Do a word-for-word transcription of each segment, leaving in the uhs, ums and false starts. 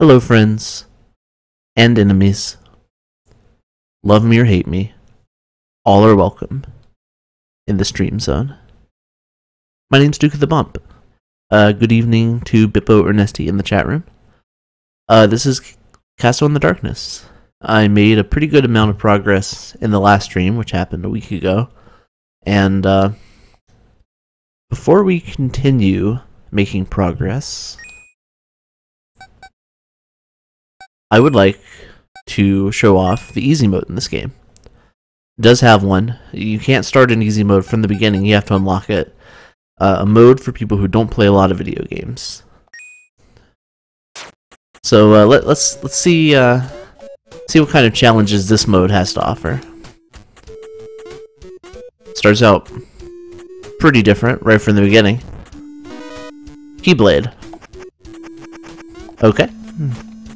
Hello friends, and enemies. Love me or hate me, all are welcome in the stream zone. My name's Duke of the Bump. Uh, good evening to Bippo Ernesti in the chat room. Uh, this is Castle in the Darkness. I made a pretty good amount of progress in the last stream, which happened a week ago. And uh, before we continue making progress, I would like to show off the easy mode in this game. It does have one. You can't start in easy mode from the beginning, you have to unlock it. Uh, a mode for people who don't play a lot of video games. So uh, let, let's let's see uh, see what kind of challenges this mode has to offer. Starts out pretty different right from the beginning. Keyblade. Okay. Hmm.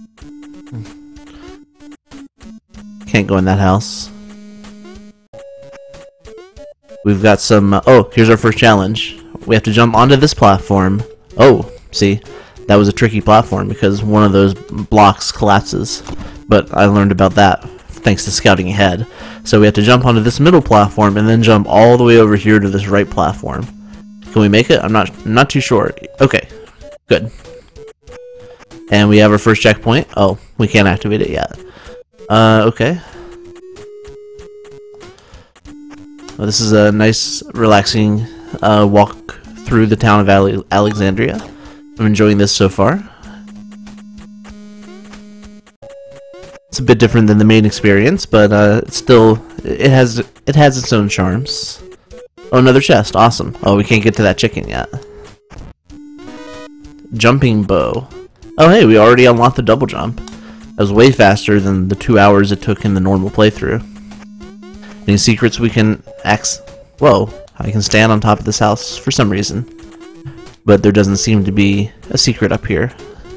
Can't go in that house. We've got some... Uh, oh, here's our first challenge. We have to jump onto this platform. Oh, see, that was a tricky platform because one of those blocks collapses. But I learned about that thanks to scouting ahead. So we have to jump onto this middle platform and then jump all the way over here to this right platform. Can we make it? I'm not, I'm not too sure. Okay, good. And we have our first checkpoint. Oh, we can't activate it yet. Uh, okay. Well, this is a nice, relaxing uh, walk through the town of Ale Alexandria. I'm enjoying this so far. It's a bit different than the main experience, but uh, it's still it has it has its own charms. Oh, another chest! Awesome. Oh, we can't get to that chicken yet. Jumping bow. Oh, hey, we already unlocked the double jump. That was way faster than the two hours it took in the normal playthrough. Any secrets we can ax- Whoa, I can stand on top of this house for some reason. But there doesn't seem to be a secret up here.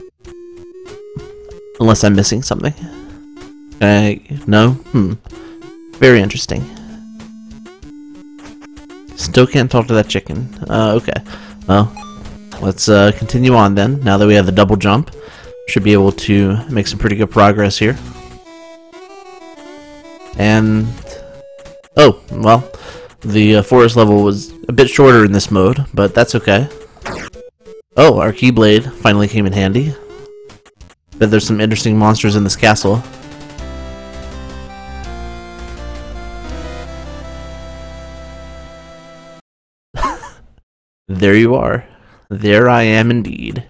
Unless I'm missing something. Uh, no? Hmm. Very interesting. Still can't talk to that chicken. Uh, okay. Well, let's uh, continue on then. Now that we have the double jump, should be able to make some pretty good progress here. And... oh, well, the uh, forest level was a bit shorter in this mode, but that's okay. Oh, our Keyblade finally came in handy. Bet there's some interesting monsters in this castle. There you are. There I am indeed.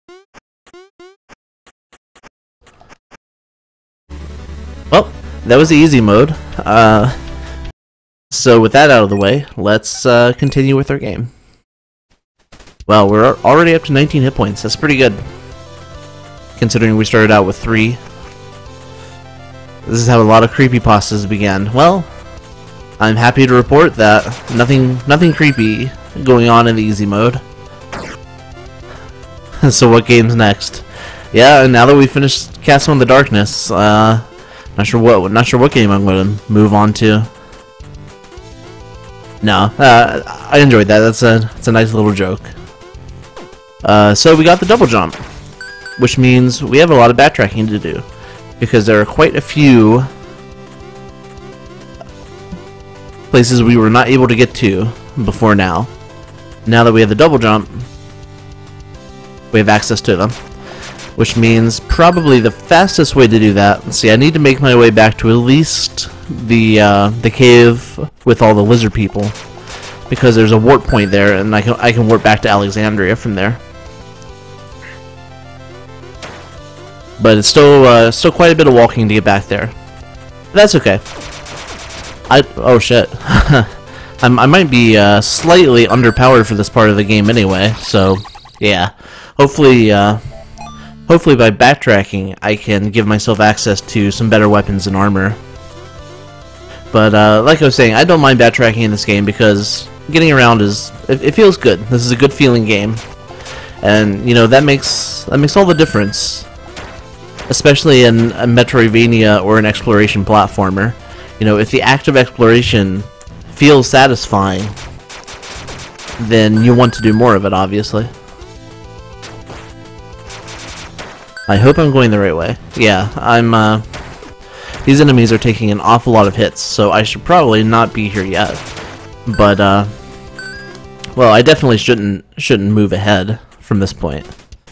Well, that was the easy mode. Uh... So with that out of the way, let's uh, continue with our game. Well, we're already up to nineteen hit points. That's pretty good, considering we started out with three. This is how a lot of creepypastas began. Well, I'm happy to report that nothing, nothing creepy going on in the easy mode. So what game's next? Yeah, and now that we finished Castle in the Darkness, uh, not sure what, not sure what game I'm going to move on to. No, uh, I enjoyed that. That's a, that's a nice little joke. Uh, so we got the double jump, which means we have a lot of backtracking to do, because there are quite a few places we were not able to get to before now. Now that we have the double jump, we have access to them, which means probably the fastest way to do that. Let's see, I need to make my way back to at least the uh, the cave with all the lizard people, because there's a warp point there, and I can I can warp back to Alexandria from there. But it's still uh, still quite a bit of walking to get back there. But that's okay. I oh shit, I'm, I might be uh, slightly underpowered for this part of the game anyway. So yeah, hopefully uh, hopefully by backtracking I can give myself access to some better weapons and armor. But uh, like I was saying, I don't mind backtracking in this game because getting around is it, it feels good. This is a good feeling game, and you know that makes that makes all the difference, especially in a Metroidvania or an exploration platformer. You know, if the act of exploration feels satisfying, then you want to do more of it, obviously. I hope I'm going the right way. Yeah, I'm, uh... these enemies are taking an awful lot of hits, so I should probably not be here yet. But, uh... well, I definitely shouldn't, shouldn't move ahead from this point.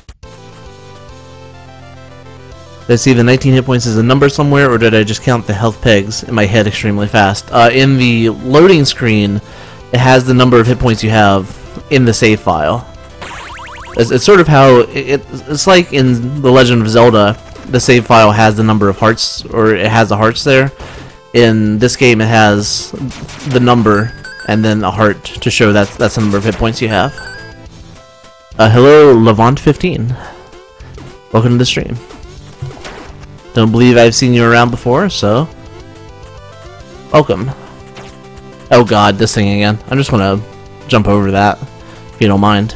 Did I see the nineteen hit points as a number somewhere, or did I just count the health pegs in my head extremely fast? Uh, in the loading screen, it has the number of hit points you have in the save file. It's, it's sort of how... It, it's like in The Legend of Zelda, the save file has the number of hearts, or it has the hearts there. In this game, it has the number, and then a heart to show that that's the number of hit points you have. Uh, hello, Levant fifteen. Welcome to the stream. Don't believe I've seen you around before, so... welcome. Oh god, this thing again. I just want to jump over that, if you don't mind.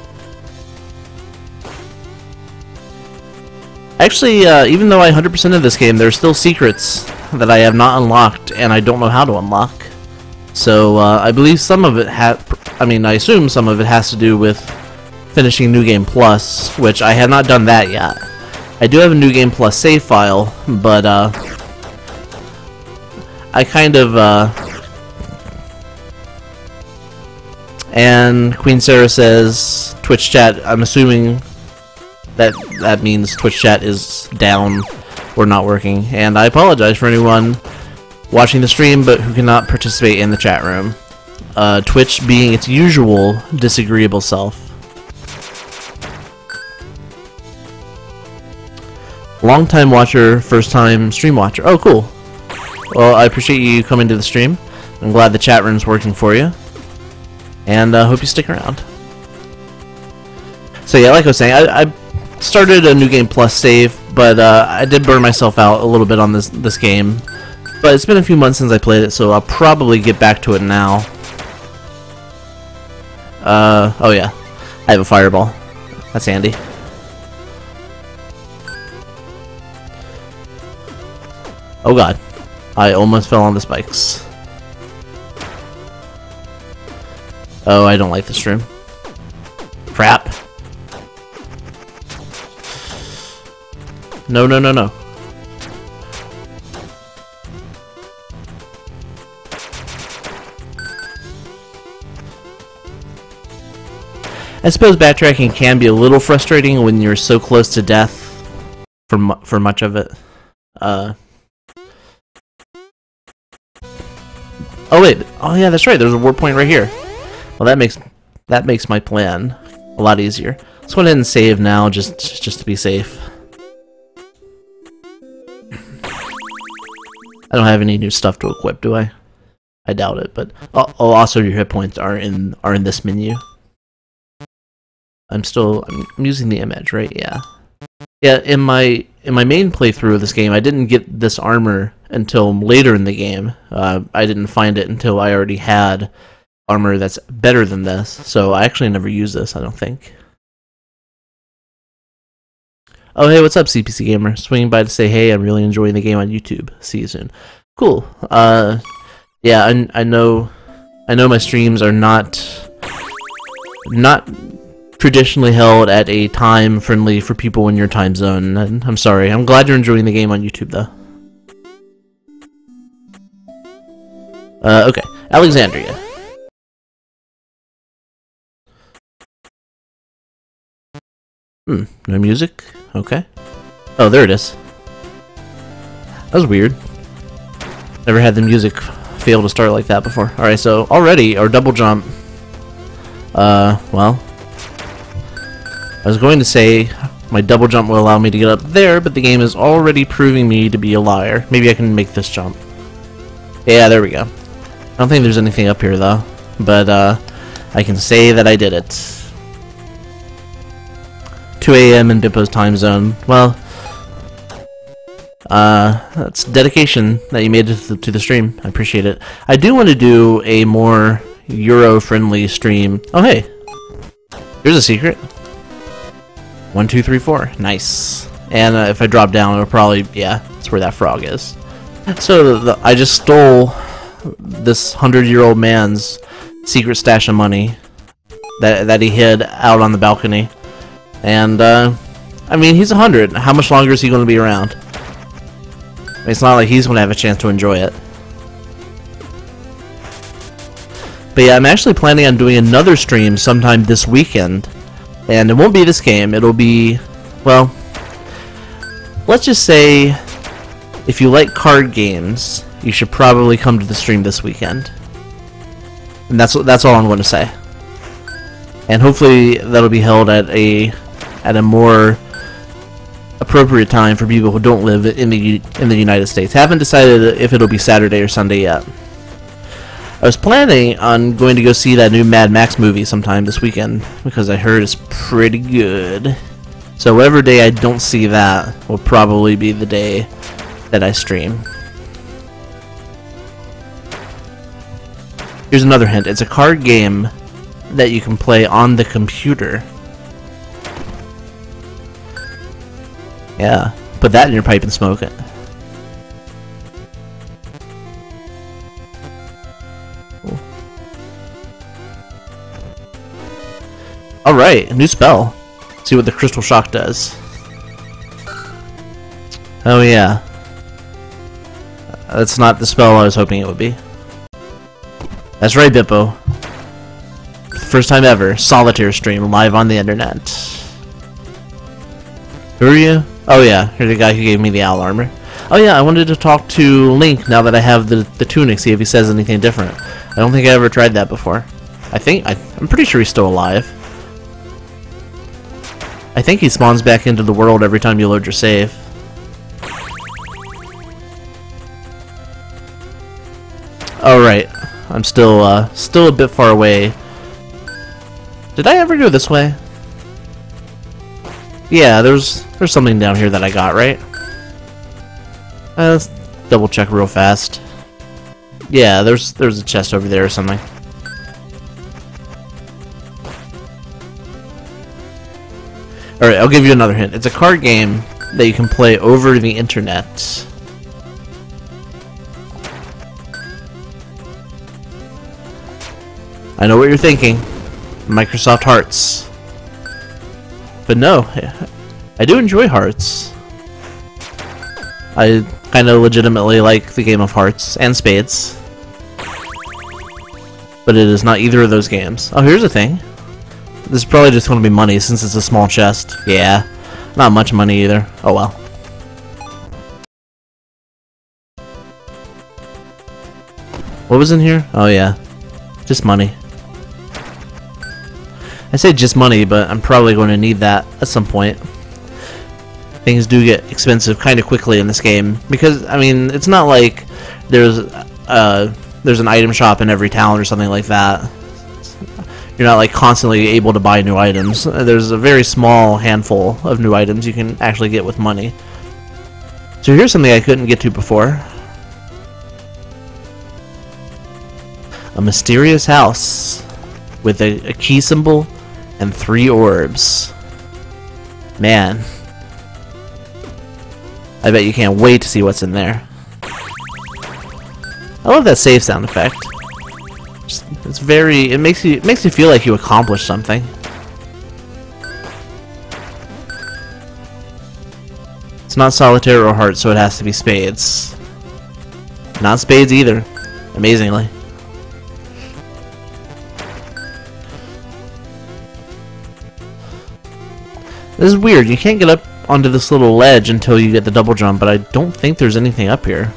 Actually, uh, even though I one hundred percent of this game, there's still secrets that I have not unlocked, and I don't know how to unlock. So, uh, I believe some of it ha- I mean, I assume some of it has to do with finishing New Game Plus, which I have not done that yet. I do have a New Game Plus save file, but, uh... I kind of, uh... and Queen Sarah says, Twitch chat, I'm assuming that that means Twitch chat is down or not working, and I apologize for anyone watching the stream but who cannot participate in the chat room. Uh, Twitch being its usual disagreeable self. Long time watcher, first time stream watcher. Oh, cool. Well, I appreciate you coming to the stream. I'm glad the chat room's working for you. And I uh, hope you stick around. So yeah, like I was saying, I, I started a New Game Plus save, but uh, I did burn myself out a little bit on this this game. But it's been a few months since I played it, so I'll probably get back to it now. Uh, oh yeah, I have a fireball. That's handy. Oh god, I almost fell on the spikes. Oh, I don't like this room. Crap. No, no, no, no. I suppose backtracking can be a little frustrating when you're so close to death for mu for much of it. Uh. Oh wait. Oh yeah, that's right. There's a warp point right here. Well, that makes that makes my plan a lot easier. Let's go ahead and save now, just just to be safe. I don't have any new stuff to equip, do I? I doubt it, but oh, oh also your hit points are in are in this menu. I'm still I'm using the image, right? Yeah. Yeah, in my in my main playthrough of this game, I didn't get this armor until later in the game. Uh, I didn't find it until I already had armor that's better than this, so I actually never used this, I don't think. Oh hey, what's up, C P C Gamer? Swinging by to say hey, I'm really enjoying the game on YouTube. See you soon. Cool. Uh, yeah, I, I know I know my streams are not not traditionally held at a time friendly for people in your time zone. And I'm sorry. I'm glad you're enjoying the game on YouTube, though. Uh, okay. Alexandria. Hmm. No music? Okay. Oh, there it is. That was weird. Never had the music fail to start like that before. Alright, so already our double jump. Uh, well. I was going to say my double jump will allow me to get up there, but the game is already proving me to be a liar. Maybe I can make this jump. Yeah, there we go. I don't think there's anything up here, though. But, uh, I can say that I did it. two A M in Bippo's time zone. Well, uh, that's dedication that you made to the, to the stream. I appreciate it. I do want to do a more Euro-friendly stream. Oh, hey. Here's a secret. One, two, three, four. Nice. And uh, if I drop down, it'll probably, yeah, that's where that frog is. So the, I just stole this hundred-year-old man's secret stash of money that that he hid out on the balcony, and uh, I mean, he's a hundred. How much longer is he going to be around? I mean, it's not like he's going to have a chance to enjoy it. But yeah, I'm actually planning on doing another stream sometime this weekend. And it won't be this game. It'll be, well, let's just say if you like card games, you should probably come to the stream this weekend. And that's that's all I'm going to say. And hopefully that'll be held at a at a more appropriate time for people who don't live in the in the United States. Haven't decided if it'll be Saturday or Sunday yet. I was planning on going to go see that new Mad Max movie sometime this weekend because I heard it's pretty good. So whatever day I don't see that will probably be the day that I stream. Here's another hint. It's a card game that you can play on the computer. Yeah, put that in your pipe and smoke it. Alright, a new spell. See what the Crystal Shock does. Oh yeah. That's not the spell I was hoping it would be. That's right, Bippo. First time ever, solitaire stream live on the internet. Who are you? Oh yeah, you're the guy who gave me the owl armor. Oh yeah, I wanted to talk to Link now that I have the, the tunic, see if he says anything different. I don't think I ever tried that before. I think, I, I'm pretty sure he's still alive. I think he spawns back into the world every time you load your save. Alright, I'm still, uh, still a bit far away. Did I ever go this way? Yeah, there's, there's something down here that I got, right? Uh, let's double check real fast. Yeah, there's, there's a chest over there or something. Alright, I'll give you another hint. It's a card game that you can play over the internet. I know what you're thinking. Microsoft Hearts. But no, I do enjoy Hearts. I kind of legitimately like the game of Hearts and Spades. But it is not either of those games. Oh, here's a thing. This is probably just going to be money since it's a small chest. Yeah, not much money either. Oh well. What was in here? Oh yeah, just money. I say just money, but I'm probably going to need that at some point. Things do get expensive kind of quickly in this game because I mean it's not like there's uh there's an item shop in every town or something like that. You're not like constantly able to buy new items. There's a very small handful of new items you can actually get with money. So here's something I couldn't get to before. A mysterious house with a, a key symbol and three orbs. Man, I bet you can't wait to see what's in there. I love that save sound effect. Just, it's very. It makes you. It makes you feel like you accomplished something. It's not solitaire or heart, so it has to be spades. Not spades either, amazingly. This is weird. You can't get up onto this little ledge until you get the double jump, but I don't think there's anything up here.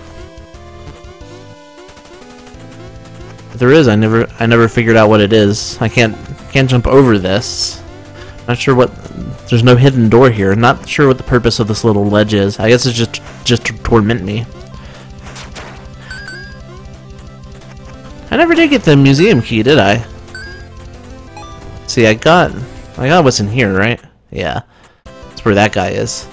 If there is, I never I never figured out what it is. I can't can't jump over this. Not sure what. There's no hidden door here. Not sure what the purpose of this little ledge is. I guess it's just just to torment me. I never did get the museum key, did I? See, I got I got what's in here, right? Yeah, that's where that guy is.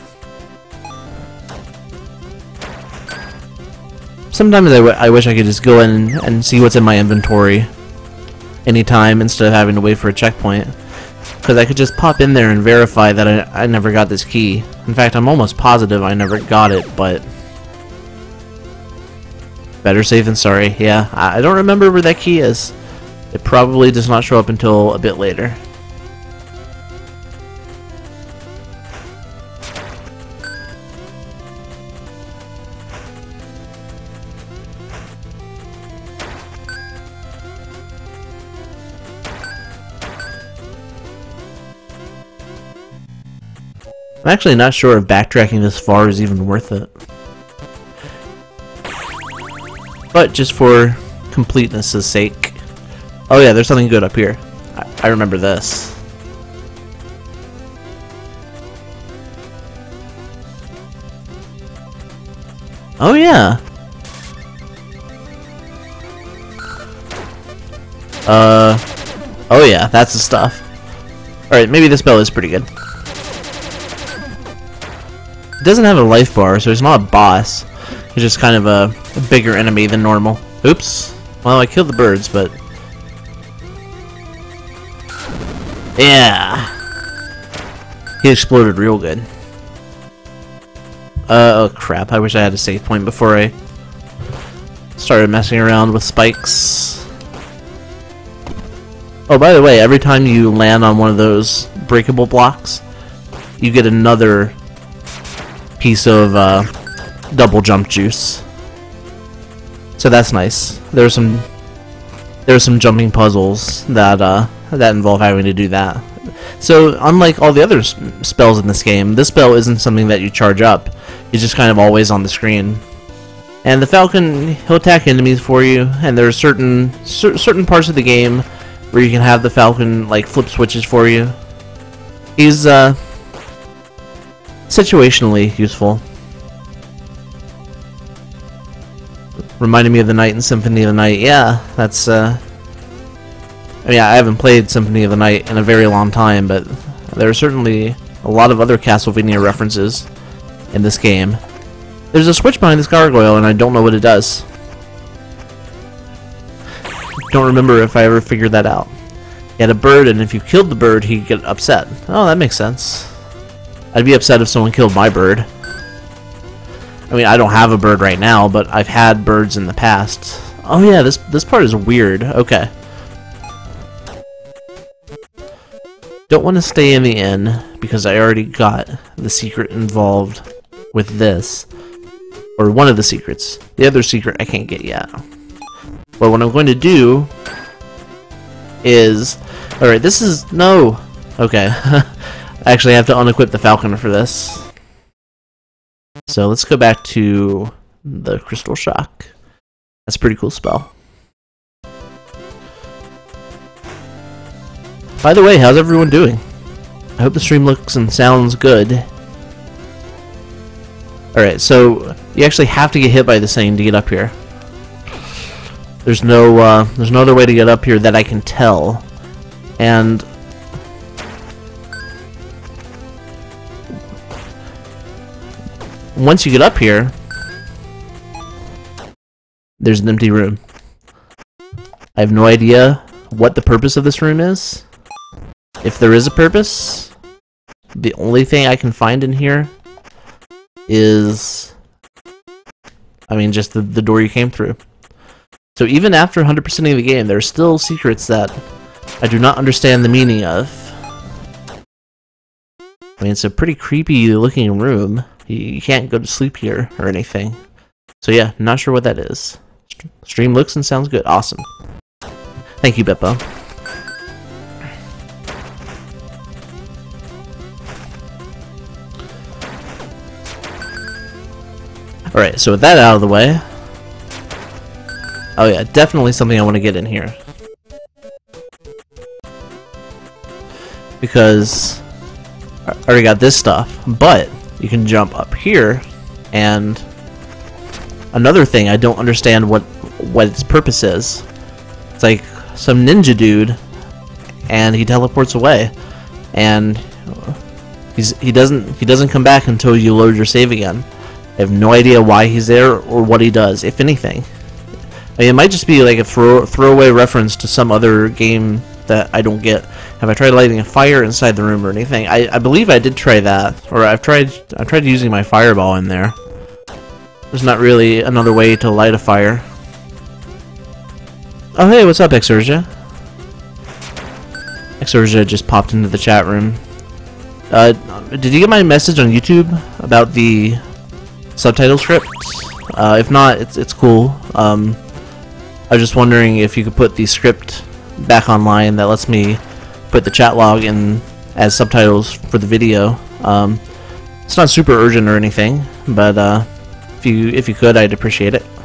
Sometimes I, w I wish I could just go in and see what's in my inventory anytime instead of having to wait for a checkpoint. Because I could just pop in there and verify that I, I never got this key. In fact, I'm almost positive I never got it, but... better safe than sorry. Yeah, I, I don't remember where that key is. It probably does not show up until a bit later. I'm actually not sure if backtracking this far is even worth it. But just for completeness' sake. Oh yeah, there's something good up here. I, I remember this. Oh yeah. Uh, oh yeah, that's the stuff. Alright, maybe this bell is pretty good. It doesn't have a life bar, so it's not a boss. It's just kind of a, a bigger enemy than normal. Oops. Well, I killed the birds, but... yeah! He exploded real good. Uh, oh crap, I wish I had a save point before I started messing around with spikes. Oh, by the way, every time you land on one of those breakable blocks, you get another piece of uh, double jump juice. So that's nice. There's some there's some jumping puzzles that uh, that involve having to do that. So unlike all the other s spells in this game, this spell isn't something that you charge up. It's just kind of always on the screen. And the Falcon, he'll attack enemies for you, and there are certain cer certain parts of the game where you can have the Falcon like flip switches for you. He's uh, situationally useful. Reminded me of the Night in Symphony of the Night. Yeah, that's uh, I mean, I haven't played Symphony of the Night in a very long time, but there are certainly a lot of other Castlevania references in this game. There's a switch behind this gargoyle, and I don't know what it does. Don't remember if I ever figured that out. He had a bird, and if you killed the bird, he'd get upset. Oh, that makes sense. I'd be upset if someone killed my bird. I mean, I don't have a bird right now, but I've had birds in the past. Oh yeah, this this part is weird. Okay. Don't want to stay in the inn because I already got the secret involved with this. Or one of the secrets. The other secret I can't get yet. But what I'm going to do is... alright, this is... no! Okay. I actually have to unequip the Falconer for this. So let's go back to the Crystal Shock. That's a pretty cool spell. By the way, how's everyone doing? I hope the stream looks and sounds good. Alright, so you actually have to get hit by this thing to get up here. There's no uh, there's no other way to get up here that I can tell. And once you get up here, there's an empty room. I have no idea what the purpose of this room is. If there is a purpose, the only thing I can find in here is, I mean, just the, the door you came through. So even after one hundred percenting the game, there are still secrets that I do not understand the meaning of. I mean, it's a pretty creepy looking room. You, you can't go to sleep here or anything. So yeah, not sure what that is. Stream looks and sounds good. Awesome. Thank you, Beppo. Alright, so with that out of the way... oh yeah, definitely something I want to get in here. Because I already got this stuff, but you can jump up here, and another thing I don't understand what what its purpose is. It's like some ninja dude, and he teleports away, and he's he doesn't he doesn't come back until you load your save again. I have no idea why he's there or what he does, if anything. I mean, it might just be like a throw throwaway reference to some other game that I don't get. Have I tried lighting a fire inside the room or anything? I, I believe I did try that, or I've tried I've tried using my fireball in there. There's not really another way to light a fire. Oh hey, what's up, Exurgia? Exurgia just popped into the chat room. Uh, did you get my message on YouTube about the subtitle script? Uh, if not, it's it's cool. Um, I was just wondering if you could put the script back online that lets me put the chat log in as subtitles for the video. Um, It's not super urgent or anything, but uh, if you if you could, I'd appreciate it.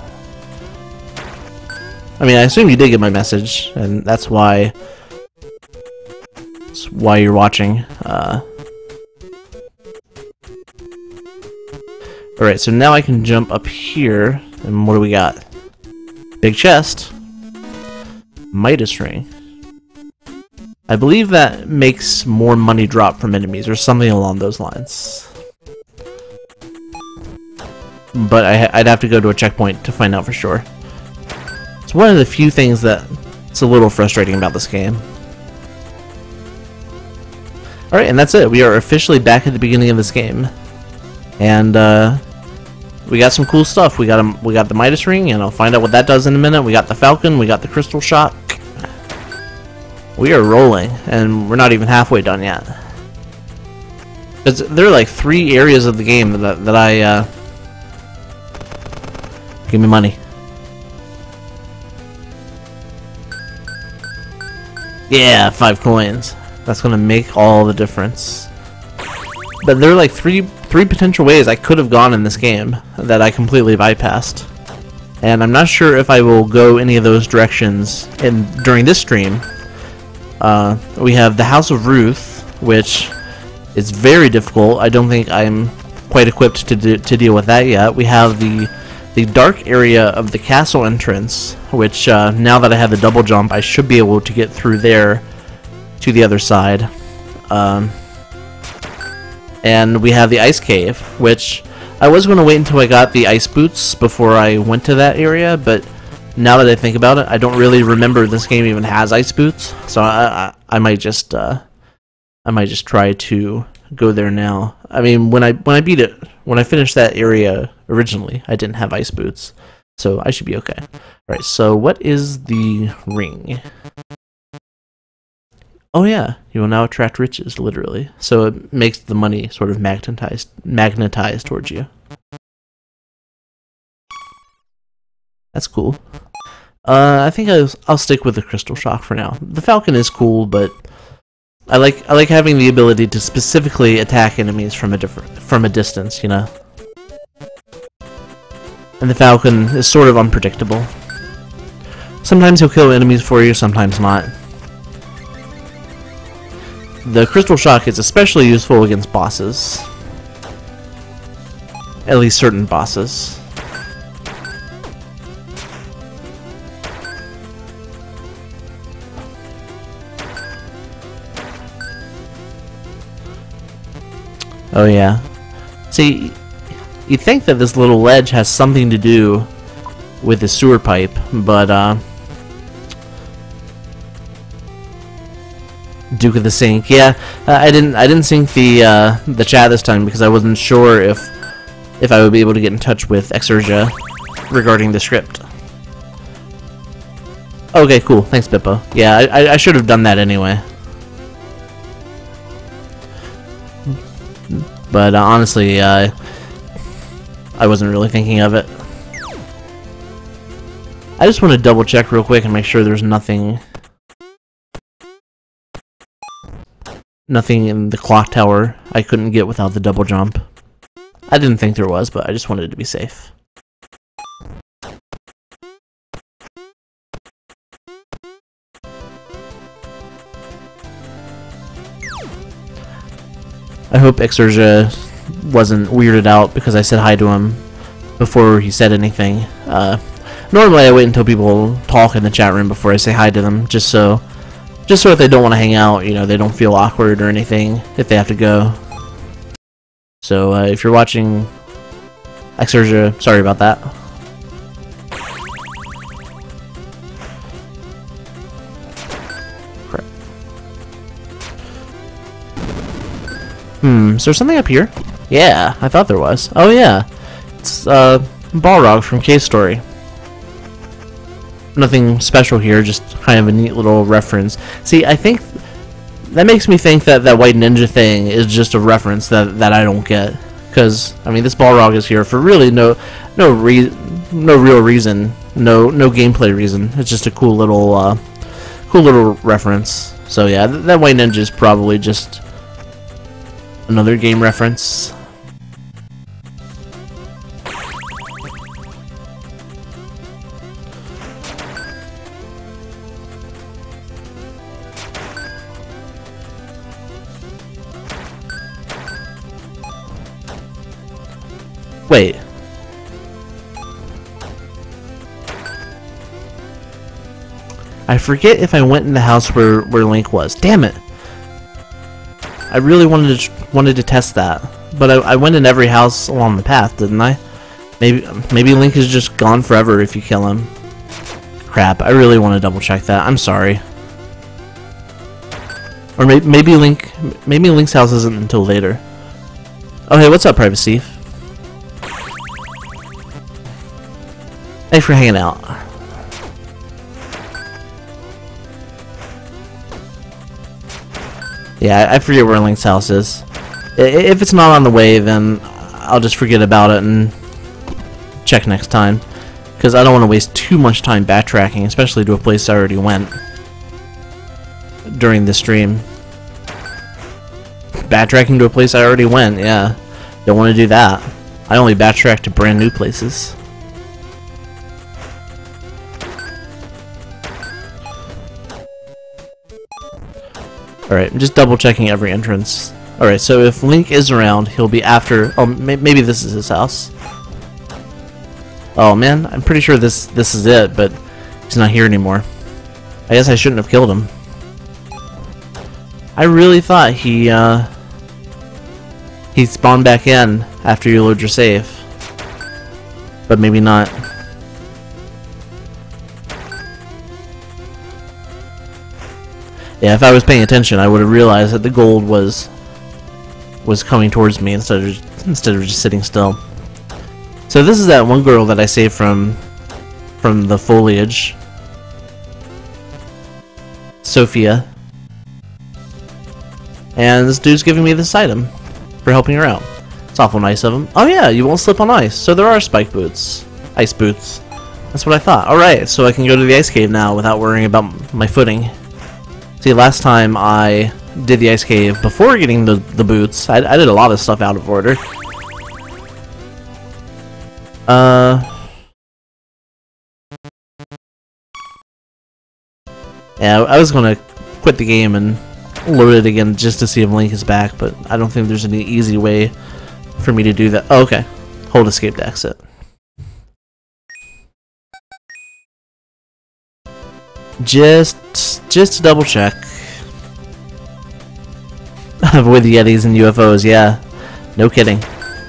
I mean, I assume you did get my message, and that's why that's why you're watching. Uh, Alright, so now I can jump up here, and what do we got? Big chest. Midas ring. I believe that makes more money drop from enemies, or something along those lines. But I, I'd have to go to a checkpoint to find out for sure. It's one of the few things that it's a little frustrating about this game. Alright, and that's it. We are officially back at the beginning of this game. And, uh... we got some cool stuff. We got a, we got the Midas ring, and I'll find out what that does in a minute. We got the Falcon, we got the Crystal Shock. We are rolling, and we're not even halfway done yet. Because there are like three areas of the game that, that I, uh... give me money. Yeah, five coins. That's gonna make all the difference. But there are like three three potential ways I could have gone in this game that I completely bypassed. And I'm not sure if I will go any of those directions in during this stream. Uh, we have the House of Ruth, which is very difficult. I don't think I'm quite equipped to, de to deal with that yet. We have the the dark area of the castle entrance, which uh, now that I have the double jump, I should be able to get through there to the other side. Um, and we have the ice cave, which I was going to wait until I got the ice boots before I went to that area, but now that I think about it, I don't really remember this game even has ice boots, so I, I, I might just uh, I might just try to go there now. I mean, when I when I beat it, when I finished that area originally, I didn't have ice boots, so I should be okay. All right, so what is the ring? Oh yeah, you will now attract riches, literally. So it makes the money sort of magnetized, magnetized towards you. That's cool. Uh, I think I'll, I'll stick with the Crystal Shock for now. The Falcon is cool, but I like I like having the ability to specifically attack enemies from a different from a distance, you know. And the Falcon is sort of unpredictable. Sometimes he'll kill enemies for you, sometimes not. The Crystal Shock is especially useful against bosses. At least certain bosses. Oh yeah. See, you'd think that this little ledge has something to do with the sewer pipe, but uh... Duke of the Sink. Yeah, uh, I didn't. I didn't sync the uh, the chat this time because I wasn't sure if if I would be able to get in touch with Exurgia regarding the script. Okay, cool. Thanks, Bippo. Yeah, I, I should have done that anyway. But uh, honestly, uh, I wasn't really thinking of it. I just want to double check real quick and make sure there's nothing. Nothing in the clock tower I couldn't get without the double jump. I didn't think there was, but I just wanted to be safe. I hope Exurgia wasn't weirded out because I said hi to him before he said anything. Uh, normally I wait until people talk in the chat room before I say hi to them, just so Just so if they don't want to hang out, you know, they don't feel awkward or anything if they have to go. So, uh, if you're watching Exurgia, sorry about that. Crap. Hmm, is there something up here? Yeah, I thought there was. Oh yeah, it's uh, Balrog from Cave Story. Nothing special here, just kind of a neat little reference. See, I think that makes me think that that white ninja thing is just a reference that that I don't get, because I mean this Balrog is here for really no no re no real reason, no no gameplay reason. It's just a cool little uh, cool little reference. So yeah, th that white ninja is probably just another game reference. Wait. I forget if I went in the house where, where Link was. Damn it! I really wanted to wanted to test that, but I, I went in every house along the path, didn't I? Maybe maybe Link is just gone forever if you kill him. Crap! I really want to double check that. I'm sorry. Or maybe maybe Link maybe Link's house isn't until later. Oh hey, what's up, Privacy? Thanks for hanging out. Yeah, I forget where Link's house is. If it's not on the way, then I'll just forget about it and check next time. Because I don't want to waste too much time backtracking, especially to a place I already went during the stream. Backtracking to a place I already went, yeah. Don't want to do that. I only backtrack to brand new places. Alright, I'm just double checking every entrance. Alright, so if Link is around, he'll be after... Oh, may maybe this is his house. Oh man, I'm pretty sure this this is it, but he's not here anymore. I guess I shouldn't have killed him. I really thought he, uh... he spawned back in after you load your save. But maybe not. Yeah, if I was paying attention, I would have realized that the gold was was coming towards me instead of instead of just sitting still. So this is that one girl that I saved from from the foliage, Sophia, and this dude's giving me this item for helping her out. It's awful nice of him. Oh yeah, you won't slip on ice, so there are spike boots, ice boots. That's what I thought. All right, so I can go to the ice cave now without worrying about my footing. See, last time I did the ice cave before getting the, the boots, I, I did a lot of stuff out of order. Uh... Yeah, I was gonna quit the game and load it again just to see if Link is back, but I don't think there's any easy way for me to do that. Oh, okay. Hold escape to exit. Just, just to double check. Avoid the Yetis and U F Os, yeah. No kidding.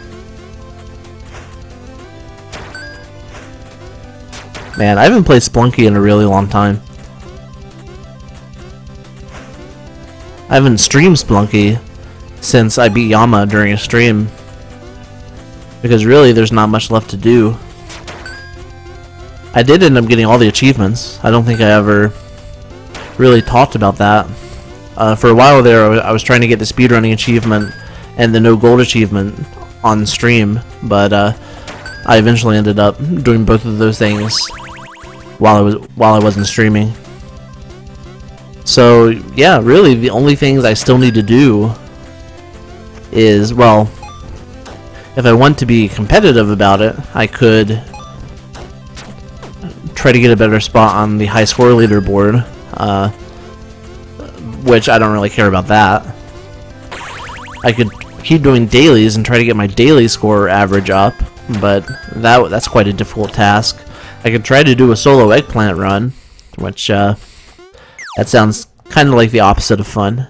Man, I haven't played Splunky in a really long time. I haven't streamed Splunky since I beat Yama during a stream. Because really, there's not much left to do. I did end up getting all the achievements. I don't think I ever really talked about that. Uh, for a while there, I was trying to get the speedrunning achievement and the no gold achievement on stream, but uh, I eventually ended up doing both of those things while I was while I wasn't streaming. So yeah, really, the only things I still need to do is, well, if I want to be competitive about it, I could try to get a better spot on the high score leaderboard, uh, which I don't really care about that. I could keep doing dailies and try to get my daily score average up, but that that's quite a difficult task. I could try to do a solo eggplant run, which uh, that sounds kind of like the opposite of fun.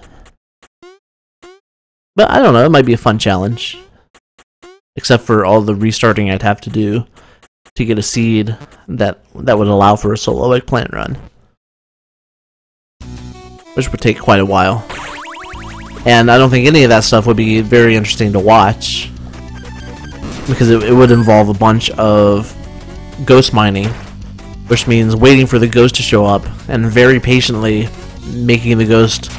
But I don't know, it might be a fun challenge. Except for all the restarting I'd have to do to get a seed that that would allow for a solo eggplant run, which would take quite a while. And I don't think any of that stuff would be very interesting to watch, because it, it would involve a bunch of ghost mining, which means waiting for the ghost to show up and very patiently making the ghost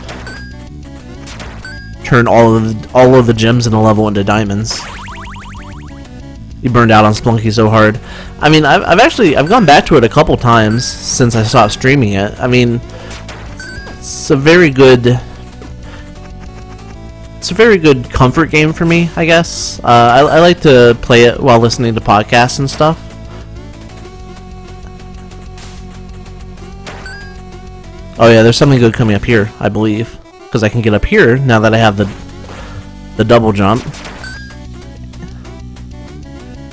turn all of the, all of the gems in a level into diamonds. You burned out on Splunky so hard. I mean, I've, I've actually I've gone back to it a couple times since I stopped streaming it. I mean, it's a very good it's a very good comfort game for me, I guess. Uh, I, I like to play it while listening to podcasts and stuff. Oh yeah, there's something good coming up here, I believe, because I can get up here now that I have the the double jump.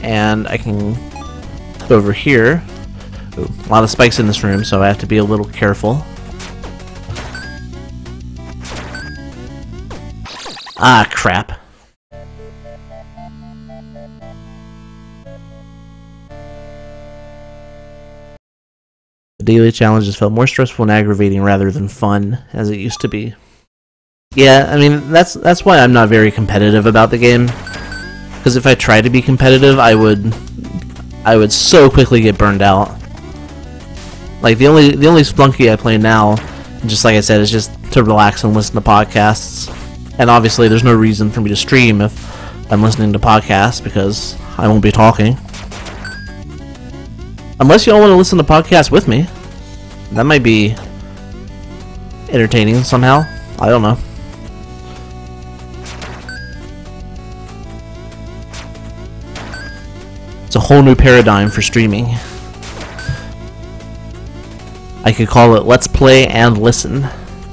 and I can go over here. Ooh, a lot of spikes in this room, so I have to be a little careful. Ah, crap. The daily challenges felt more stressful and aggravating rather than fun, as it used to be. Yeah, I mean, that's that's why I'm not very competitive about the game. Because if I tried to be competitive, I would I would so quickly get burned out. Like the only the only Splunky I play now, just like I said, is just to relax and listen to podcasts. And obviously there's no reason for me to stream if I'm listening to podcasts, because I won't be talking. Unless you all want to listen to podcasts with me. That might be entertaining somehow. I don't know. It's a whole new paradigm for streaming. I could call it Let's Play and Listen.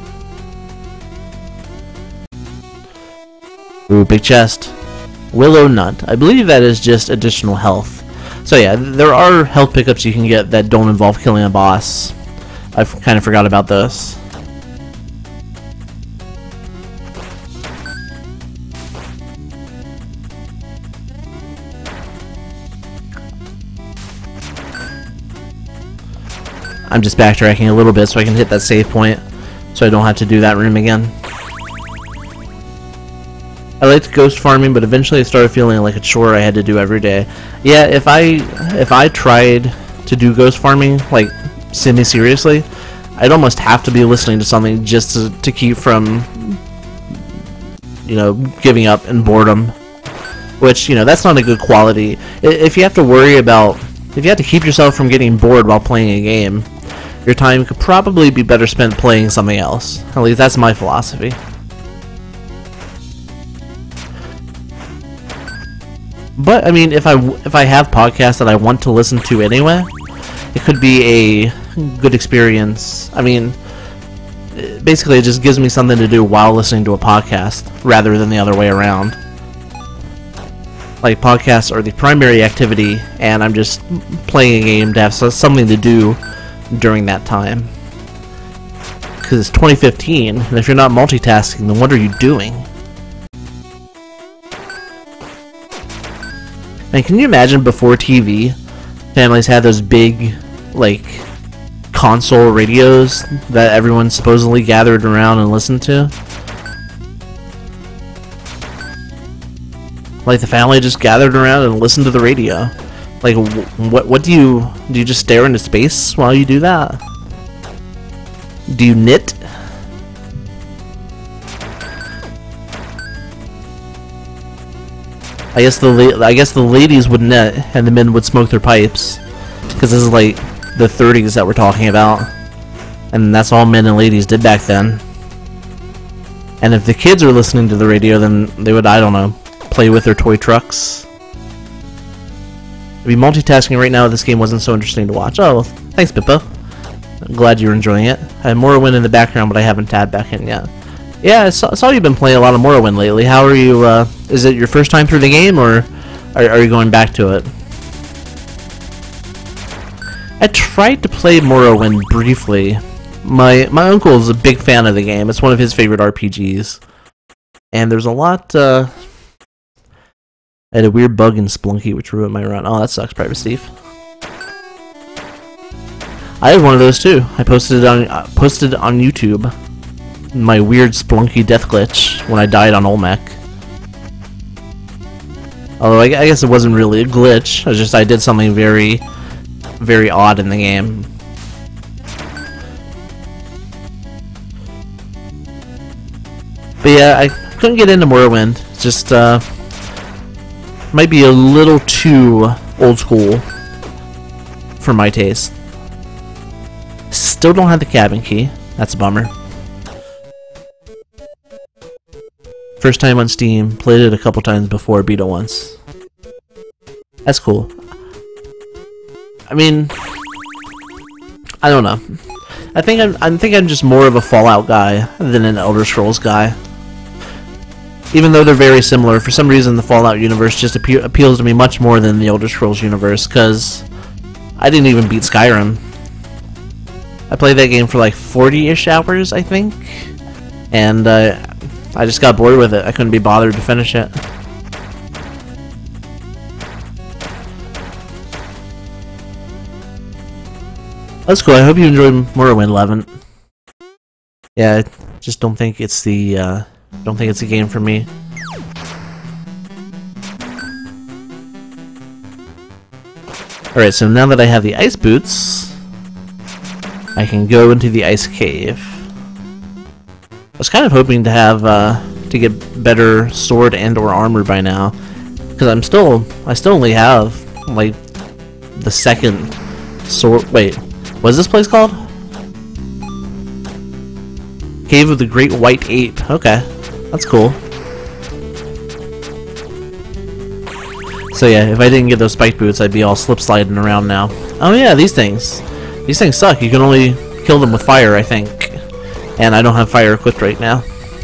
Ooh, big chest. Willow Nut. I believe that is just additional health. So yeah, there are health pickups you can get that don't involve killing a boss. I kind of forgot about those. I'm just backtracking a little bit so I can hit that save point, so I don't have to do that room again. I liked ghost farming, but eventually I started feeling like a chore I had to do every day. Yeah, if I if I tried to do ghost farming, like semi-seriously, I'd almost have to be listening to something just to, to keep from, you know, giving up and boredom. Which, you know, that's not a good quality. If you have to worry about, if you have to keep yourself from getting bored while playing a game, your time could probably be better spent playing something else. At least that's my philosophy. But I mean, if I if I have podcasts that I want to listen to anyway, it could be a good experience. I mean, basically, it just gives me something to do while listening to a podcast, rather than the other way around. Like, podcasts are the primary activity, and I'm just playing a game to have something to do during that time. Because it's twenty fifteen, and if you're not multitasking, then what are you doing? And can you imagine before T V, families had those big, like, console radios that everyone supposedly gathered around and listened to? Like, the family just gathered around and listened to the radio. Like, what what do you... do you just stare into space while you do that? Do you knit? I guess the la I guess the ladies would knit and the men would smoke their pipes, because this is like the thirties that we're talking about, and that's all men and ladies did back then. And if the kids are listening to the radio, then they would, I don't know, play with their toy trucks. I'd be multitasking right now if this game wasn't so interesting to watch. Oh, thanks, Pippo. I'm glad you're enjoying it. I have Morrowind in the background, but I haven't tabbed back in yet. Yeah, I saw, saw you've been playing a lot of Morrowind lately. How are you, uh, is it your first time through the game, or are, are you going back to it? I tried to play Morrowind briefly. My my uncle is a big fan of the game. It's one of his favorite R P Gs. And there's a lot, uh... I had a weird bug in Splunky which ruined my run. Oh, that sucks, Private Steve. I had one of those too. I posted it on, uh, posted it on YouTube. My weird Splunky death glitch when I died on Olmec. Although I, I guess it wasn't really a glitch. It was just I did something very, very odd in the game. But yeah, I couldn't get into Morrowind. It's just uh, might be a little too old school for my taste. Still don't have the cabin key. That's a bummer. First time on Steam, played it a couple times before, beat it once. That's cool. I mean, I don't know. I think I'm I think I'm just more of a Fallout guy than an Elder Scrolls guy. Even though they're very similar, for some reason the Fallout universe just appe appeals to me much more than the Elder Scrolls universe, because I didn't even beat Skyrim. I played that game for like forty-ish hours, I think, and uh, I just got bored with it. I couldn't be bothered to finish it. That's cool. I hope you enjoyed Morrowind eleven. Yeah, I just don't think it's the uh, don't think it's a game for me. Alright, so now that I have the ice boots, I can go into the ice cave. I was kind of hoping to have uh, to get better sword and or armor by now, because I'm still I still only have like the second sword. Wait, what's this place called? Cave of the Great White Ape. Okay, that's cool. So yeah, if I didn't get those spike boots, I'd be all slip sliding around now. Oh yeah, these things. These things suck. You can only kill them with fire, I think. And I don't have fire equipped right now.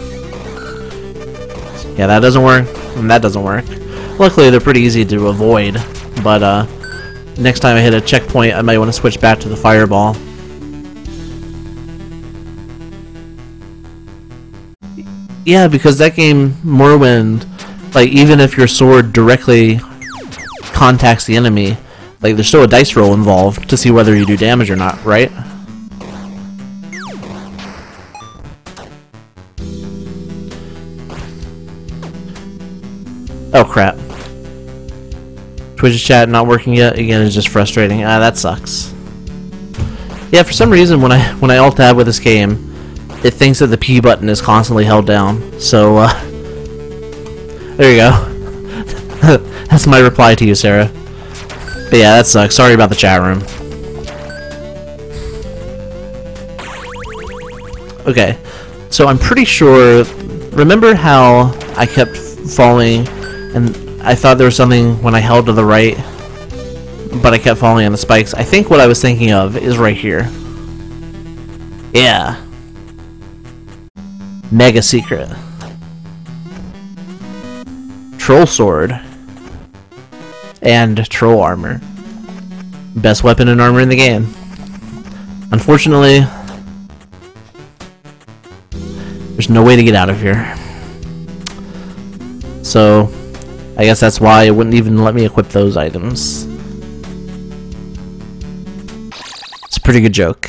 Yeah, that doesn't work, and that doesn't work. Luckily, they're pretty easy to avoid, but uh, next time I hit a checkpoint, I might want to switch back to the fireball. Yeah, because that game, Morrowind, like, even if your sword directly contacts the enemy, like, there's still a dice roll involved to see whether you do damage or not, right? Oh crap. Twitch's chat not working yet. Again, is just frustrating. Ah, that sucks. Yeah, for some reason when I when I alt tab with this game, it thinks that the P button is constantly held down. So uh, there you go. That's my reply to you, Sarah. But yeah, that sucks. Sorry about the chat room. Okay, so I'm pretty sure. Remember how I kept falling, and I thought there was something when I held to the right, but I kept falling on the spikes? I think what I was thinking of is right here. Yeah. Mega secret. Troll sword. And troll armor. Best weapon and armor in the game. Unfortunately, there's no way to get out of here. So, I guess that's why it wouldn't even let me equip those items. It's a pretty good joke.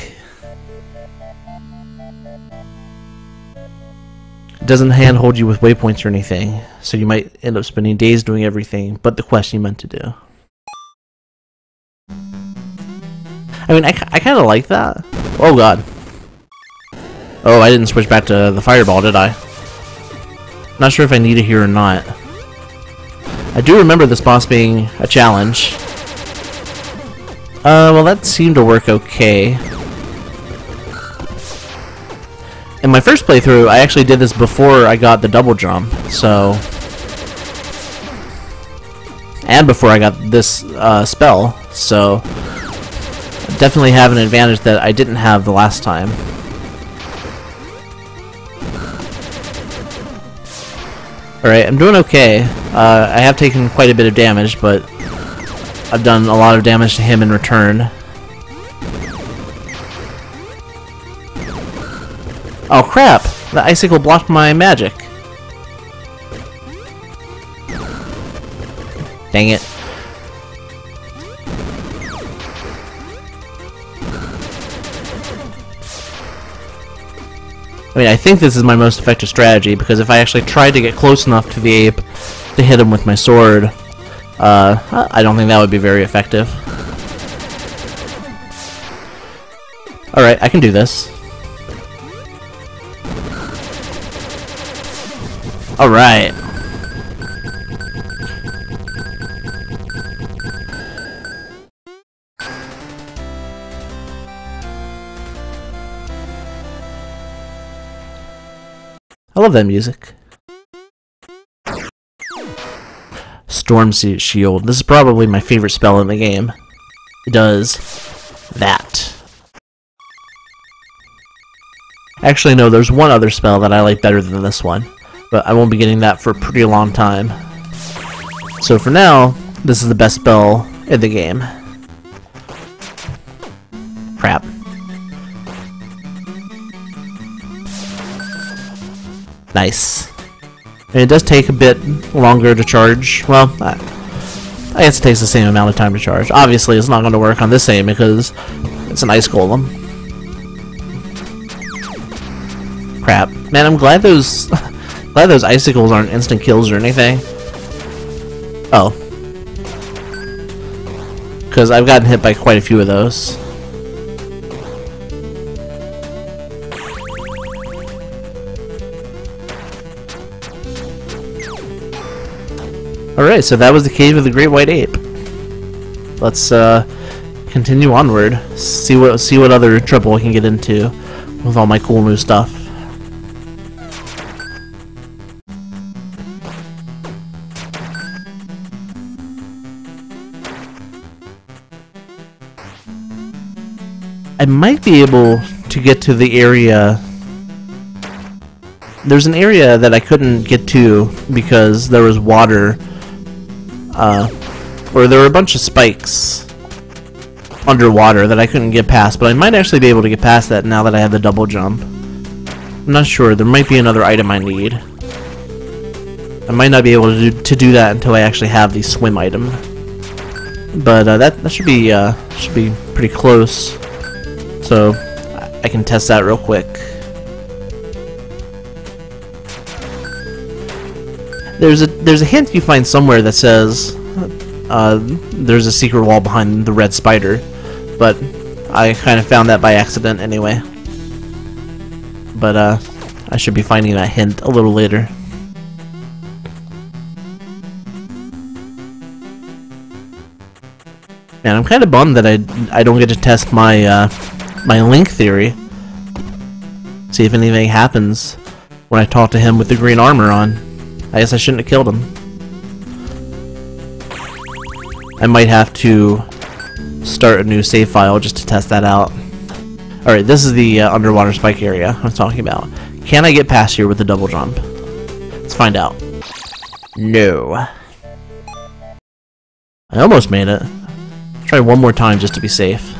It doesn't handhold you with waypoints or anything, so you might end up spending days doing everything but the quest you meant to do. I mean, I, I kind of like that. Oh god. Oh, I didn't switch back to the fireball, did I? Not sure if I need it here or not. I do remember this boss being a challenge. Uh, well that seemed to work okay. In my first playthrough, I actually did this before I got the double jump, so... And before I got this uh, spell, so... I definitely have an advantage that I didn't have the last time. Alright, I'm doing okay. Uh, I have taken quite a bit of damage, but I've done a lot of damage to him in return. Oh crap! The icicle blocked my magic. Dang it. I mean, I think this is my most effective strategy, because if I actually tried to get close enough to the ape to hit him with my sword, uh, I don't think that would be very effective. Alright, I can do this. Alright. I love that music. Storm Shield. This is probably my favorite spell in the game. It does that. Actually, no, there's one other spell that I like better than this one. but I won't be getting that for a pretty long time. So for now, this is the best spell in the game. Crap. Nice. And it does take a bit longer to charge. Well, I, I guess it takes the same amount of time to charge. Obviously, it's not going to work on this aim because it's an ice golem. Crap. Man, I'm glad those glad those icicles aren't instant kills or anything. Oh. Because I've gotten hit by quite a few of those. Alright, so that was the Cave of the Great White Ape. Let's uh, continue onward. See what see what other trouble I can get into with all my cool new stuff. I might be able to get to the area. There's an area that I couldn't get to because there was water, uh, or there were a bunch of spikes underwater that I couldn't get past, but I might actually be able to get past that now that I have the double jump. I'm not sure. There might be another item I need. I might not be able to do, to do that until I actually have the swim item. But uh, that, that should be, uh, should be pretty close. So I can test that real quick. There's a there's a hint you find somewhere that says uh, there's a secret wall behind the red spider, but I kind of found that by accident anyway. But uh, I should be finding that hint a little later. Man, I'm kind of bummed that I I don't get to test my uh, my Link theory. See if anything happens when I talk to him with the green armor on. I guess I shouldn't have killed him. I might have to start a new save file just to test that out. Alright, this is the uh, underwater spike area I'm talking about. Can I get past here with the double jump? Let's find out. No. I almost made it. Try one more time just to be safe.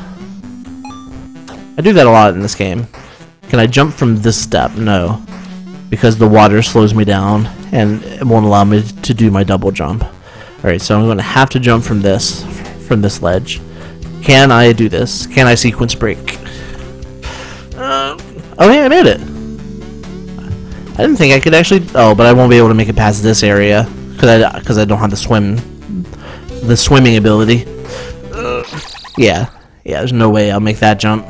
I do that a lot in this game. Can I jump from this step? No. Because the water slows me down and it won't allow me to do my double jump. Alright, so I'm going to have to jump from this, from this ledge. Can I do this? Can I sequence break? Uh, oh yeah, I made it! I didn't think I could actually... Oh, but I won't be able to make it past this area. Because I, cause I don't have the swim... The swimming ability. Uh, yeah. Yeah, there's no way I'll make that jump.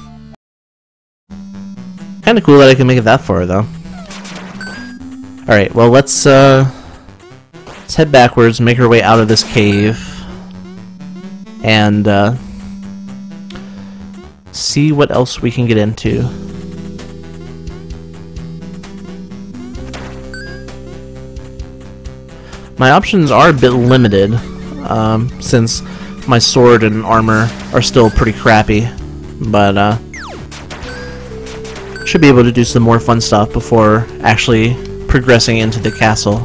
Kinda cool that I can make it that far, though. Alright, well, let's, uh... let's head backwards, make our way out of this cave. And, uh... see what else we can get into. My options are a bit limited, um, since my sword and armor are still pretty crappy. But, uh... should be able to do some more fun stuff before actually progressing into the castle.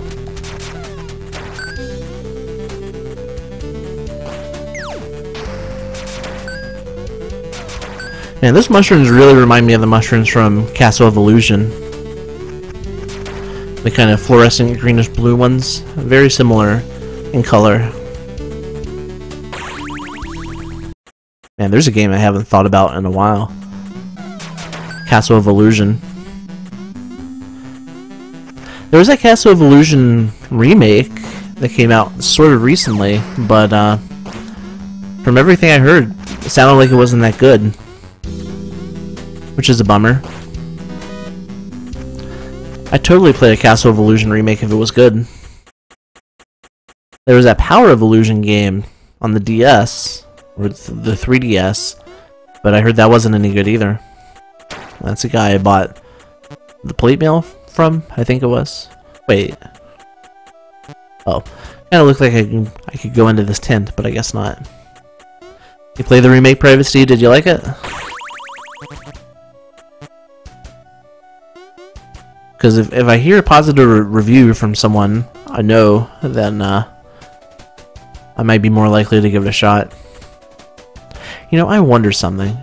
Man, those mushrooms really remind me of the mushrooms from Castle of Illusion. The kind of fluorescent greenish blue ones. Very similar in color. Man, there's a game I haven't thought about in a while. Castle of Illusion. There was that Castle of Illusion remake that came out sort of recently, but uh, from everything I heard, it sounded like it wasn't that good. Which is a bummer. I'd totally play a Castle of Illusion remake if it was good. There was that Power of Illusion game on the D S, or the three D S, but I heard that wasn't any good either. That's a guy I bought the plate mail from, I think it was. Wait. Oh. Kinda looked like I, can, I could go into this tent, but I guess not. You play the remake, Privacy? Did you like it? Because if, if I hear a positive re review from someone I know, then uh, I might be more likely to give it a shot. You know, I wonder something.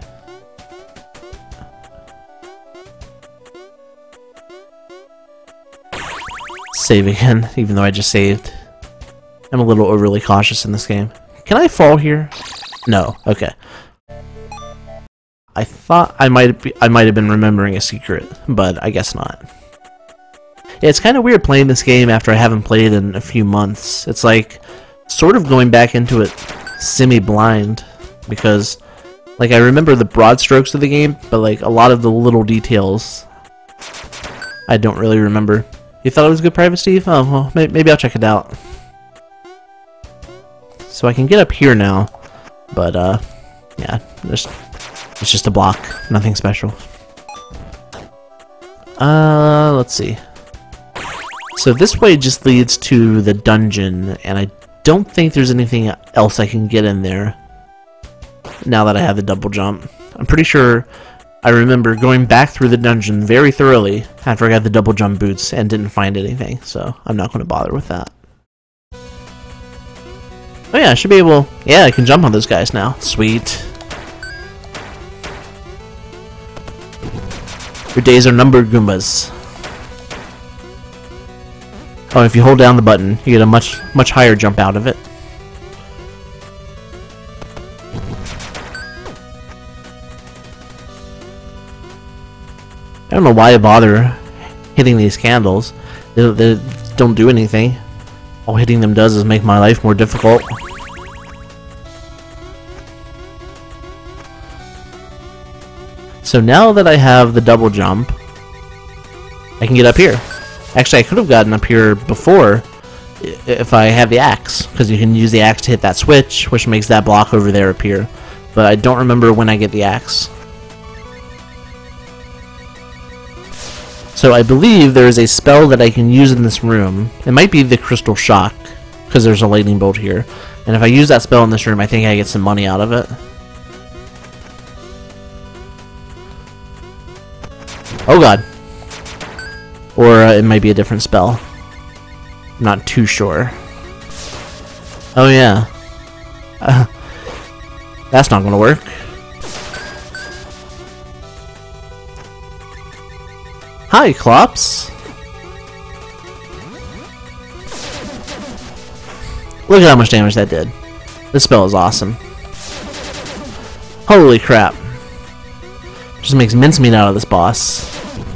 Save again, even though I just saved. I'm a little overly cautious in this game. Can I fall here? No. Okay. I thought I might be, I might have been remembering a secret, but I guess not. Yeah, it's kind of weird playing this game after I haven't played in a few months. It's like sort of going back into it semi-blind, because like I remember the broad strokes of the game, but like a lot of the little details I don't really remember. You thought it was good, Private Steve? Oh, well, maybe I'll check it out. So I can get up here now, but uh, yeah, just it's just a block, nothing special. Uh, let's see. So this way just leads to the dungeon, and I don't think there's anything else I can get in there now that I have the double jump. I'm pretty sure I remember going back through the dungeon very thoroughly after I got the double jump boots and didn't find anything, so I'm not going to bother with that. Oh yeah, I should be able... Yeah, I can jump on those guys now. Sweet. Your days are numbered, Goombas. Oh, if you hold down the button, you get a much, much higher jump out of it. I don't know why I bother hitting these candles. They, they don't do anything. All hitting them does is make my life more difficult. So now that I have the double jump, I can get up here. Actually, I could have gotten up here before if I had the axe, because you can use the axe to hit that switch, which makes that block over there appear. But I don't remember when I get the axe. So I believe there is a spell that I can use in this room. It might be the Crystal Shock, because there's a lightning bolt here. And if I use that spell in this room, I think I get some money out of it. Oh god. Or uh, it might be a different spell. I'm not too sure. Oh yeah. Uh, that's not gonna work. Hi, Clops! Look at how much damage that did. This spell is awesome. Holy crap. Just makes mincemeat out of this boss.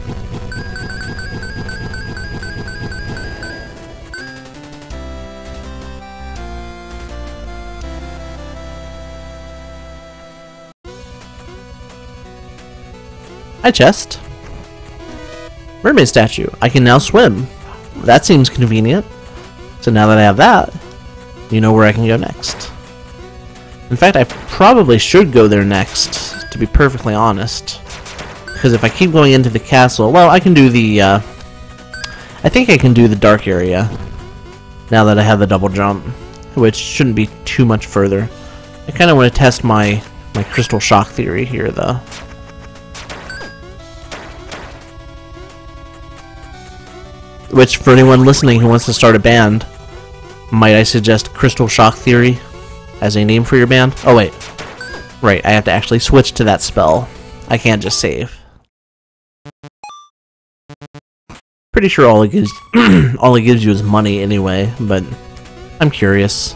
Hi, chest. Mermaid statue. I can now swim. That seems convenient. So now that I have that, you know where I can go next. In fact, I probably should go there next, to be perfectly honest. Because if I keep going into the castle, well, I can do the, uh... I think I can do the dark area, now that I have the double jump, which shouldn't be too much further. I kind of want to test my, my Crystal Shock theory here, though. Which, for anyone listening who wants to start a band, might I suggest Crystal Shock Theory as a name for your band? Oh wait, right, I have to actually switch to that spell. I can't just save. Pretty sure all it gives, all it gives you is money anyway, but I'm curious.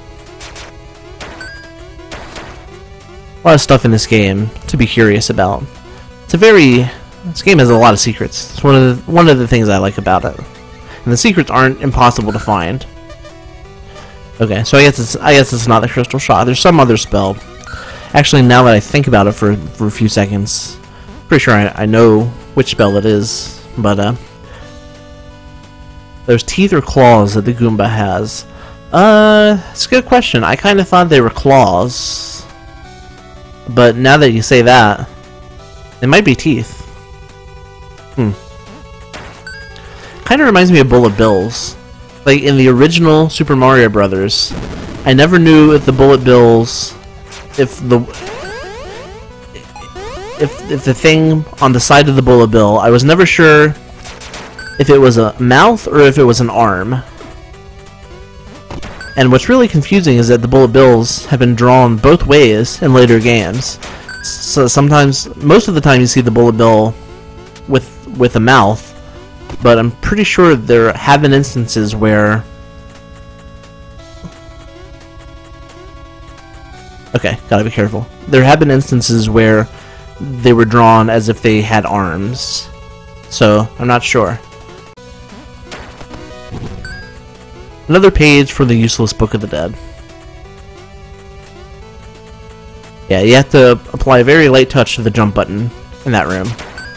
A lot of stuff in this game to be curious about. It's a very, this game has a lot of secrets. It's one of the, one of the things I like about it. And the secrets aren't impossible to find. Okay, so I guess it's I guess it's not the Crystal Shock. There's some other spell. Actually, now that I think about it for for a few seconds, pretty sure I, I know which spell it is. But uh, those teeth or claws that the Goomba has. Uh, it's a good question. I kind of thought they were claws, but now that you say that, it might be teeth. Hmm. Kind of reminds me of Bullet Bills. Like in the original Super Mario Brothers, I never knew if the Bullet Bills, if the if if the thing on the side of the Bullet Bill, I was never sure if it was a mouth or if it was an arm. And what's really confusing is that the bullet bills have been drawn both ways in later games. So sometimes, most of the time you see the bullet bill with with a mouth, but I'm pretty sure there have been instances where... Okay, gotta be careful. There have been instances where they were drawn as if they had arms. So, I'm not sure. Another page for the useless Book of the Dead. Yeah, you have to apply a very light touch to the jump button in that room.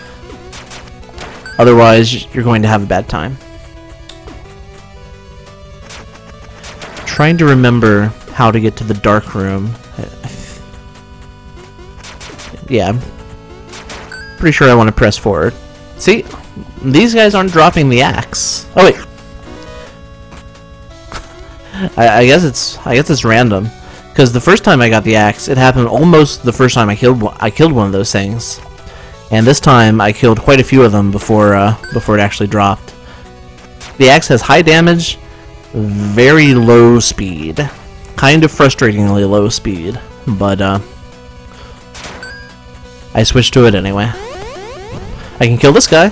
Otherwise, you're going to have a bad time. Trying to remember how to get to the dark room. Yeah, I'm pretty sure I want to press forward. See? These guys aren't dropping the axe. Oh wait. I, I guess it's I guess it's random, because the first time I got the axe, it happened almost the first time I killed one, I killed one of those things, and this time I killed quite a few of them before uh, before it actually dropped. The axe has high damage, very low speed, kind of frustratingly low speed, but uh, I switched to it anyway. I can kill this guy.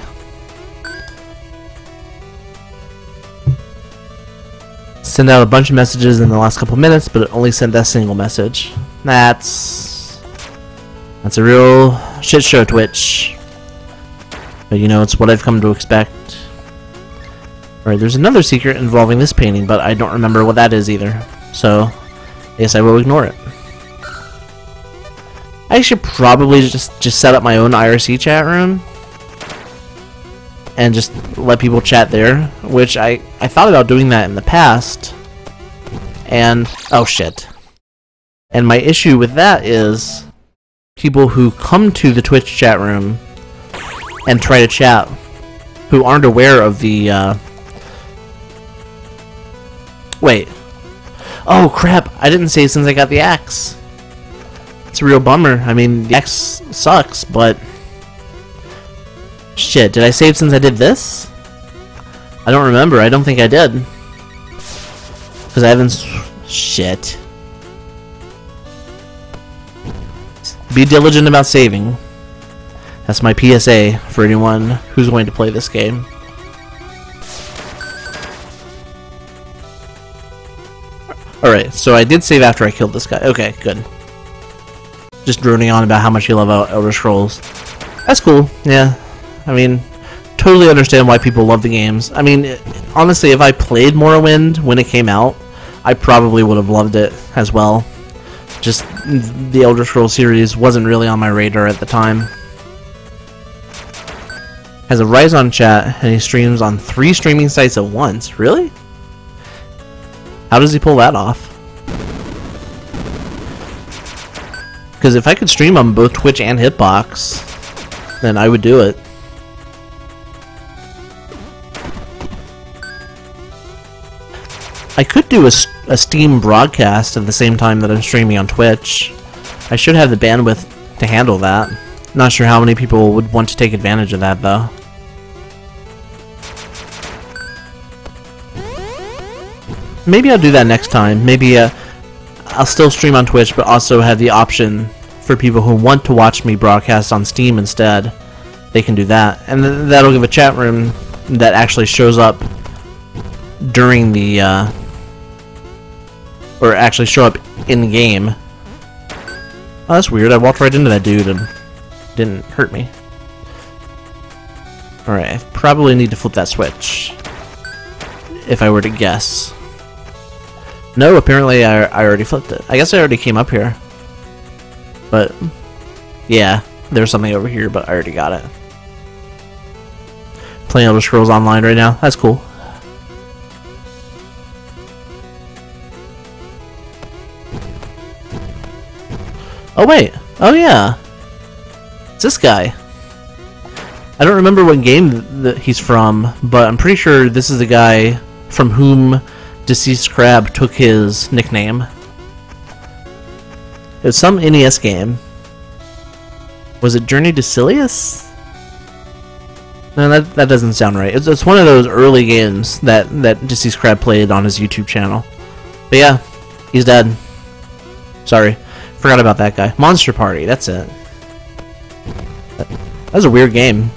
Send out a bunch of messages in the last couple minutes, but it only sent a single message. That's that's a real shit show, Twitch. But you know, it's what I've come to expect. Alright, there's another secret involving this painting, but I don't remember what that is either. So, I guess I will ignore it. I should probably just just set up my own I R C chat room and just let people chat there, which I, I thought about doing that in the past, and oh shit. And my issue with that is people who come to the Twitch chat room and try to chat who aren't aware of the, uh... Wait. Oh crap, I didn't save since I got the axe. It's a real bummer. I mean, the axe sucks, but... Shit, did I save since I did this? I don't remember. I don't think I did. Because I haven't... Shit. Be diligent about saving. That's my P S A for anyone who's going to play this game. Alright, so I did save after I killed this guy. Okay, good. Just droning on about how much you love Elder Scrolls. That's cool, yeah. I mean, totally understand why people love the games. I mean, it, honestly, if I played Morrowind when it came out, I probably would have loved it as well. Just, the Elder Scrolls series wasn't really on my radar at the time. Has a Ryzen chat, and he streams on three streaming sites at once. Really? How does he pull that off? Because if I could stream on both Twitch and Hitbox, then I would do it. I could do a, a Steam broadcast at the same time that I'm streaming on Twitch. I should have the bandwidth to handle that. Not sure how many people would want to take advantage of that, though. Maybe I'll do that next time. Maybe uh, I'll still stream on Twitch, but also have the option for people who want to watch me broadcast on Steam instead. They can do that. And th that'll give a chat room that actually shows up during the... Uh, or actually show up in-game. Oh, that's weird. I walked right into that dude and didn't hurt me. Alright, I probably need to flip that switch. If I were to guess. No, apparently I, I already flipped it. I guess I already came up here. But, yeah, there's something over here, but I already got it. Playing Elder Scrolls Online right now. That's cool. Oh wait, oh yeah, it's this guy. I don't remember what game that he's from, but I'm pretty sure this is the guy from whom Deceased Crab took his nickname. It was some N E S game. Was it Journey to Silius? No, that that doesn't sound right. It's it's one of those early games that that JustCrab played on his YouTube channel. But yeah, he's dead. Sorry, forgot about that guy. Monster Party. That's it. That, that was a weird game.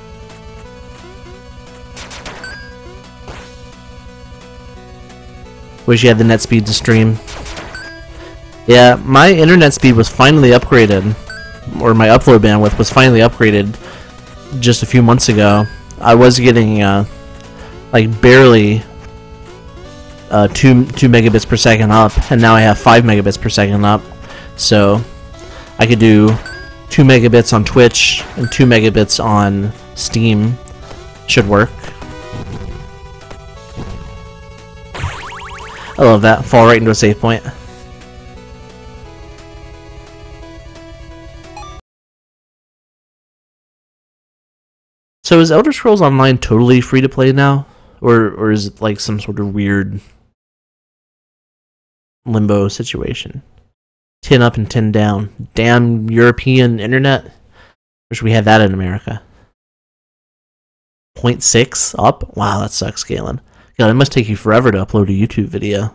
Wish you had the net speed to stream. Yeah, my internet speed was finally upgraded, or my upload bandwidth was finally upgraded just a few months ago. I was getting uh, like barely uh, two two megabits per second up, and now I have five megabits per second up. So I could do two megabits on Twitch and two megabits on Steam. Should work. I love that. Fall right into a save point. So is Elder Scrolls Online totally free to play now? Or or is it like some sort of weird limbo situation? ten up and ten down. Damn European internet. Wish we had that in America. zero point six up? Wow, that sucks, Galen. God, it must take you forever to upload a YouTube video.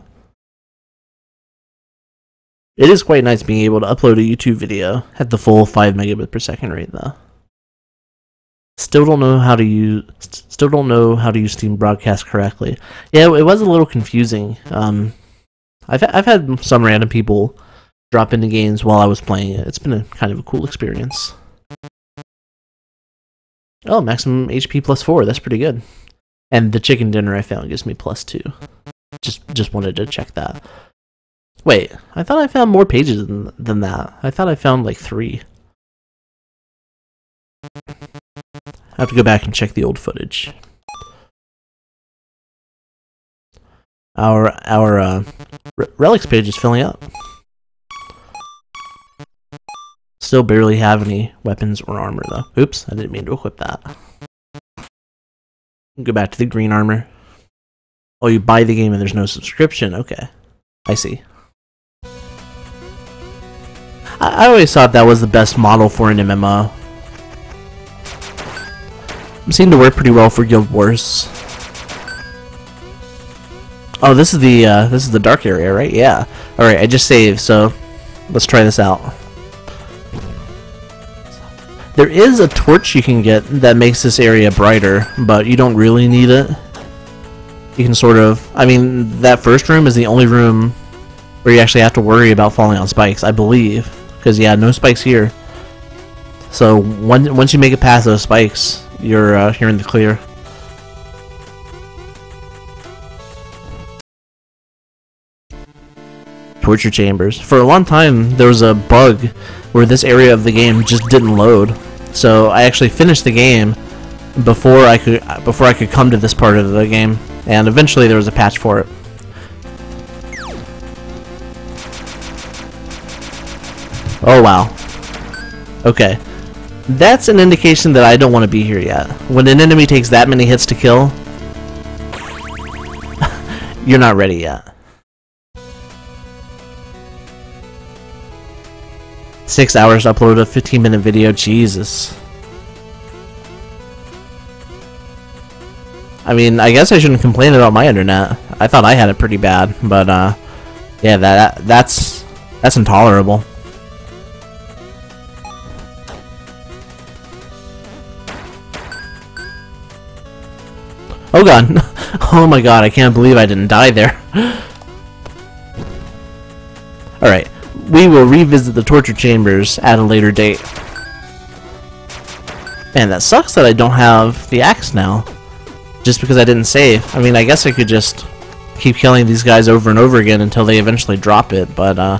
It is quite nice being able to upload a YouTube video at the full five megabit per second rate, though. Still don't know how to use. Still don't know how to use Steam Broadcast correctly. Yeah, it was a little confusing. Um, I've I've had some random people drop into games while I was playing it. It's been a kind of a cool experience. Oh, maximum H P plus four. That's pretty good. And the chicken dinner I found gives me plus two. Just just wanted to check that. Wait, I thought I found more pages than, than that. I thought I found like three. I have to go back and check the old footage. Our our uh, relics page is filling up. Still barely have any weapons or armor though. Oops, I didn't mean to equip that. Go back to the green armor. Oh, you buy the game and there's no subscription. Okay, I see. I, I always thought that was the best model for an M M O. It seemed to work pretty well for Guild Wars. Oh, this is the uh, this is the dark area, right? Yeah. All right, I just saved, so let's try this out. There is a torch you can get that makes this area brighter, but you don't really need it. You can sort of... I mean, that first room is the only room where you actually have to worry about falling on spikes, I believe. Because, yeah, no spikes here. So, one, once you make it past those spikes, you're, uh, you're in the clear. Torture chambers. For a long time, there was a bug where this area of the game just didn't load. So I actually finished the game before I could before I could come to this part of the game, and eventually there was a patch for it. Oh wow. Okay. That's an indication that I don't want to be here yet. When an enemy takes that many hits to kill, you're not ready yet. Six hours to upload a fifteen minute video, Jesus. I mean, I guess I shouldn't complain about my internet. I thought I had it pretty bad, but uh, yeah, that that's that's intolerable. Oh god! Oh my god! I can't believe I didn't die there. All right. We will revisit the torture chambers at a later date. Man, that sucks that I don't have the axe now. Just because I didn't save. I mean, I guess I could just keep killing these guys over and over again until they eventually drop it, but, uh...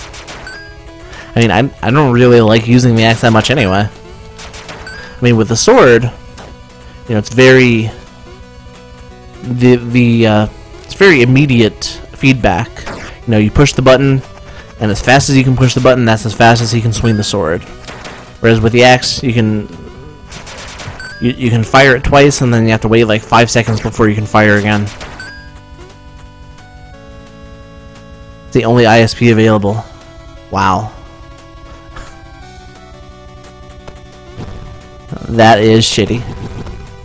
I mean, I, I don't really like using the axe that much anyway. I mean, with the sword, you know, it's very... The, the, uh... It's very immediate feedback. You know, you push the button, and as fast as you can push the button, that's as fast as he can swing the sword. Whereas with the axe, you can you, you can fire it twice, and then you have to wait like five seconds before you can fire again. It's the only I S P available. Wow. That is shitty.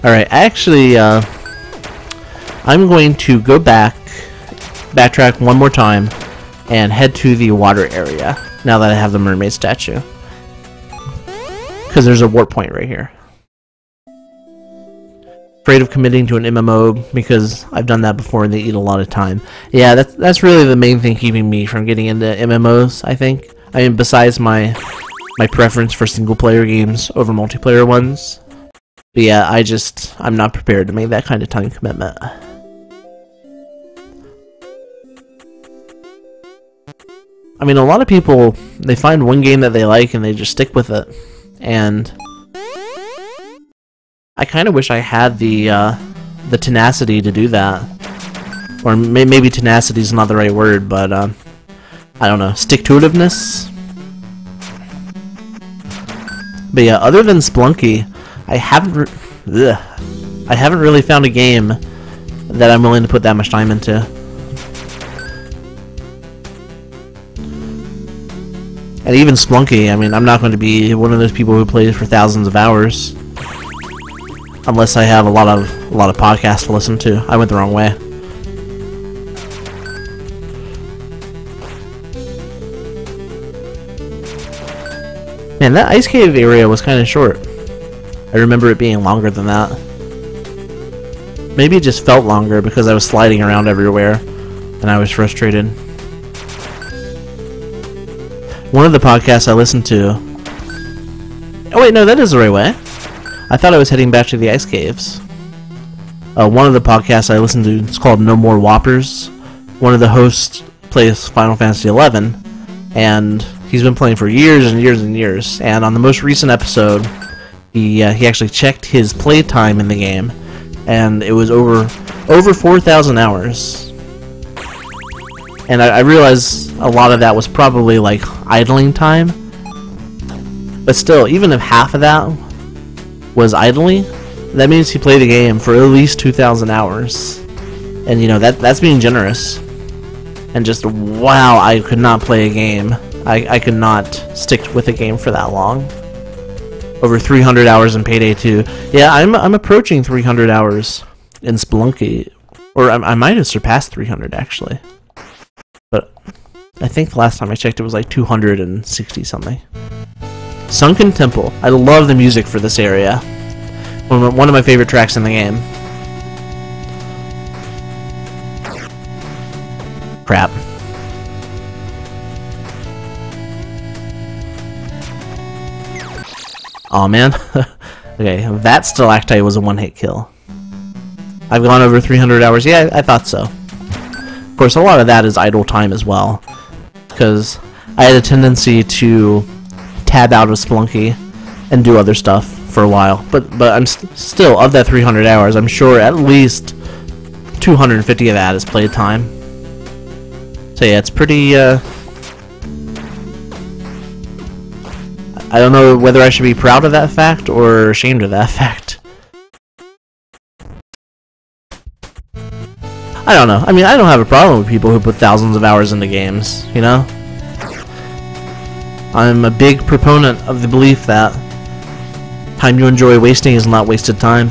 Alright, actually, uh, I'm going to go back, backtrack one more time, and head to the water area, now that I have the mermaid statue. Because there's a warp point right here. Afraid of committing to an M M O, because I've done that before and they eat a lot of time. Yeah, that's, that's really the main thing keeping me from getting into M M Os, I think. I mean, besides my, my preference for single-player games over multiplayer ones. But yeah, I just, I'm not prepared to make that kind of time commitment. I mean, a lot of people, they find one game that they like and they just stick with it. And I kind of wish I had the, uh, the tenacity to do that. Or may maybe tenacity is not the right word, but, uh, I don't know, stick-to-itiveness? But yeah, other than Splunky, I haven't re ugh, I haven't really found a game that I'm willing to put that much time into. And even Splunky, I mean, I'm not going to be one of those people who plays for thousands of hours, unless I have a lot of a lot of podcasts to listen to. I went the wrong way. Man, that ice cave area was kind of short. I remember it being longer than that. Maybe it just felt longer because I was sliding around everywhere and I was frustrated. One of the podcasts I listened to... Oh wait, no, that is the right way. I thought I was heading back to the ice caves. Uh, one of the podcasts I listened to is called No More Whoppers. One of the hosts plays Final Fantasy eleven, and he's been playing for years and years and years. And on the most recent episode, he uh, he actually checked his play time in the game, and it was over over four thousand hours. And I, I realized a lot of that was probably like idling time, but still, even if half of that was idling, that means he played the game for at least two thousand hours. And you know, that that's being generous. And just, wow, I could not play a game. I, I could not stick with a game for that long. Over three hundred hours in Payday two. Yeah, I'm I'm approaching three hundred hours in Spelunky, or I, I might have surpassed three hundred actually. But I think the last time I checked, it was like two hundred sixty something. Sunken Temple. I love the music for this area. One of, one of my favorite tracks in the game. Crap. Aw, man. Okay, that stalactite was a one-hit kill. I've gone over three hundred hours. Yeah, I thought so. Of course, a lot of that is idle time as well, because I had a tendency to tab out of Spelunky and do other stuff for a while. But but I'm st still, of that three hundred hours, I'm sure at least two hundred fifty of that is playtime. So yeah, it's pretty... Uh, I don't know whether I should be proud of that fact or ashamed of that fact. I don't know. I mean, I don't have a problem with people who put thousands of hours into games, you know? I'm a big proponent of the belief that time you enjoy wasting is not wasted time.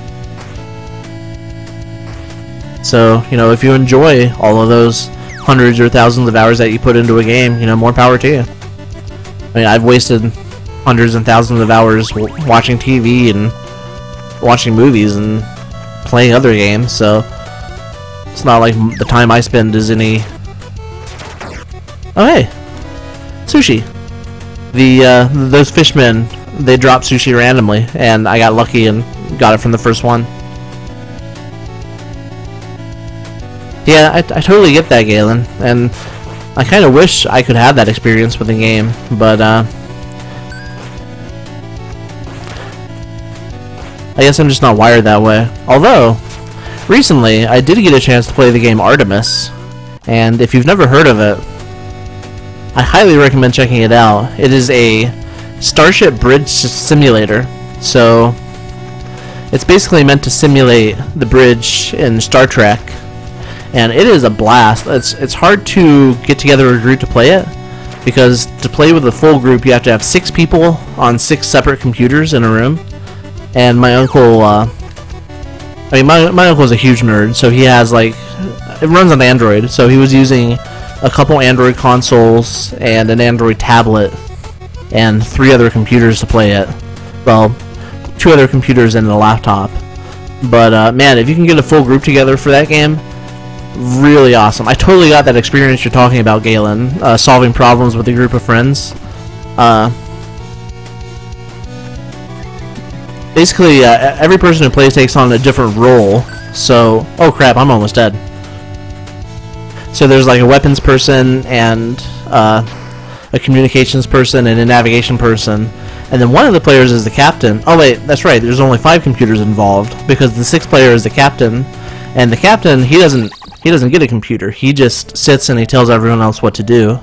So, you know, if you enjoy all of those hundreds or thousands of hours that you put into a game, you know, more power to you. I mean, I've wasted hundreds and thousands of hours w watching T V and watching movies and playing other games, so it's not like the time I spend is any... Oh hey! Sushi! The, uh, those fishmen, they dropped sushi randomly, and I got lucky and got it from the first one. Yeah, I, I totally get that, Galen, and I kind of wish I could have that experience with the game, but, uh... I guess I'm just not wired that way. Although, recently, I did get a chance to play the game Artemis, and if you've never heard of it, I highly recommend checking it out. It is a starship bridge simulator, so it's basically meant to simulate the bridge in Star Trek, and it is a blast. It's, it's hard to get together a group to play it, because to play with a full group you have to have six people on six separate computers in a room. And my uncle, uh, I mean, my, my uncle's a huge nerd, so he has, like, it runs on Android, so he was using a couple Android consoles and an Android tablet and three other computers to play it. Well, two other computers and a laptop. But, uh, man, if you can get a full group together for that game, really awesome. I totally got that experience you're talking about, Galen, uh, solving problems with a group of friends. Uh, basically, uh, every person who plays takes on a different role. So, oh crap, I'm almost dead. So there's like a weapons person and uh, a communications person and a navigation person. And then one of the players is the captain. Oh wait, that's right, there's only five computers involved because the sixth player is the captain. And the captain, he doesn't he doesn't get a computer. He just sits and he tells everyone else what to do.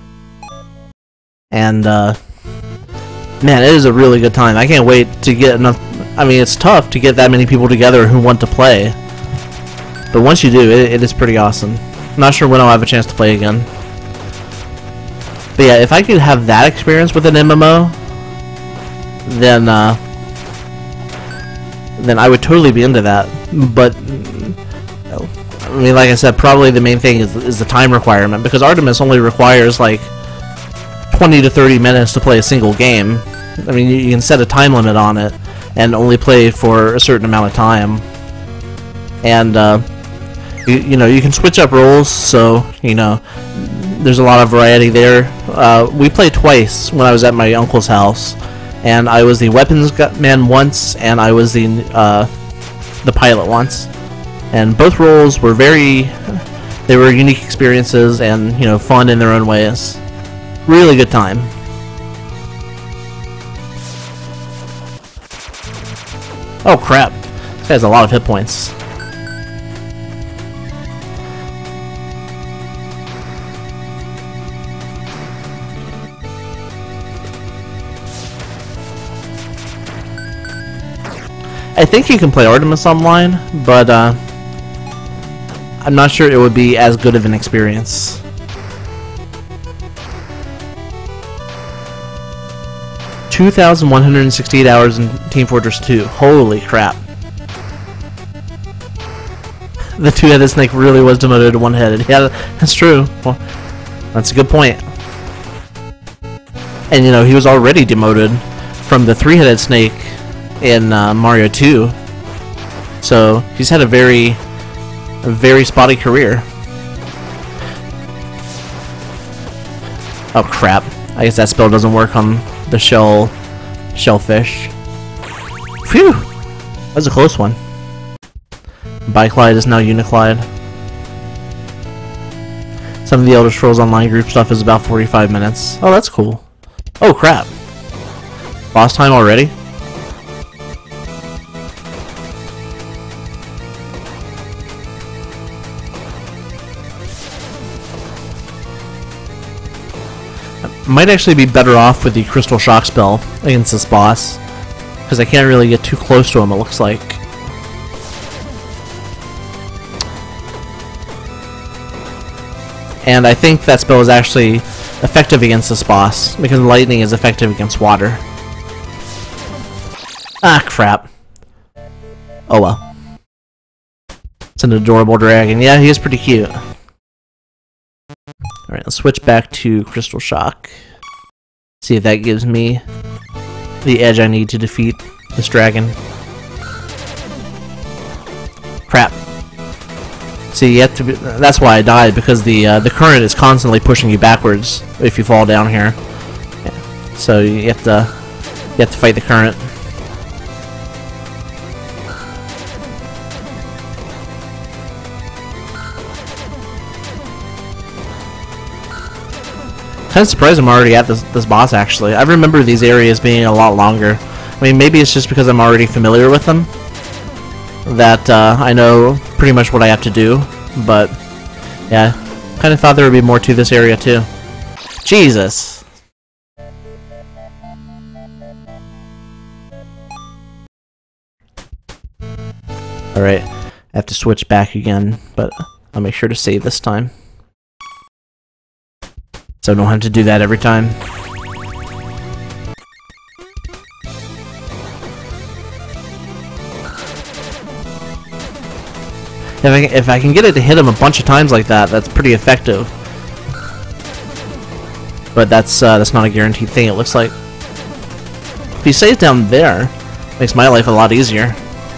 And uh, man, it is a really good time. I can't wait to get enough. I mean, it's tough to get that many people together who want to play. But once you do, it, it is pretty awesome. I'm not sure when I'll have a chance to play again. But yeah, if I could have that experience with an M M O, then uh, then I would totally be into that. But I mean, like I said, probably the main thing is is the time requirement, because Artemis only requires like twenty to thirty minutes to play a single game. I mean, you, you can set a time limit on it and only play for a certain amount of time. And uh, you, you know, you can switch up roles, so you know there's a lot of variety there. Uh, we played twice when I was at my uncle's house, and I was the weapons man once, and I was the uh, the pilot once. And both roles were very, they were unique experiences and, you know, fun in their own ways. Really good time. Oh crap, this guy has a lot of hit points. I think you can play Artemis online, but uh, I'm not sure it would be as good of an experience. two thousand one hundred sixty-eight hours in Team Fortress two. Holy crap. The two-headed snake really was demoted to one-headed. Yeah, that's true. Well, that's a good point. And you know, he was already demoted from the three-headed snake in uh, Mario two. So he's had a very a very spotty career. Oh crap. I guess that spell doesn't work on the shell shellfish. Phew! That was a close one. Biclyde is now Uniclyde. Some of the Elder Scrolls Online group stuff is about forty-five minutes. Oh, that's cool. Oh crap. Boss time already? Might actually be better off with the Crystal Shock spell against this boss, because I can't really get too close to him, it looks like. And I think that spell is actually effective against this boss, because lightning is effective against water. Ah, crap. Oh well. It's an adorable dragon. Yeah, he is pretty cute. Alright, let's switch back to Crystal Shock. See if that gives me the edge I need to defeat this dragon. Crap. See, you have to be, that's why I died, because the uh, the current is constantly pushing you backwards if you fall down here. Yeah. So you have to you have to fight the current. Kind of surprised I'm already at this, this boss, actually. I remember these areas being a lot longer. I mean, maybe it's just because I'm already familiar with them, that uh, I know pretty much what I have to do, but yeah, kind of thought there would be more to this area, too. Jesus! Alright, I have to switch back again, but I'll make sure to save this time, so I don't have to do that every time. If I, if I can get it to hit him a bunch of times like that, that's pretty effective. But that's uh, that's not a guaranteed thing, it looks like. If he stays down there, makes my life a lot easier.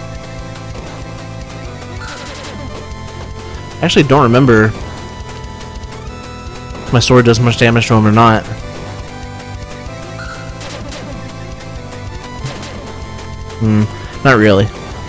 I actually don't remember if my sword does much damage to him or not. Hmm, not really.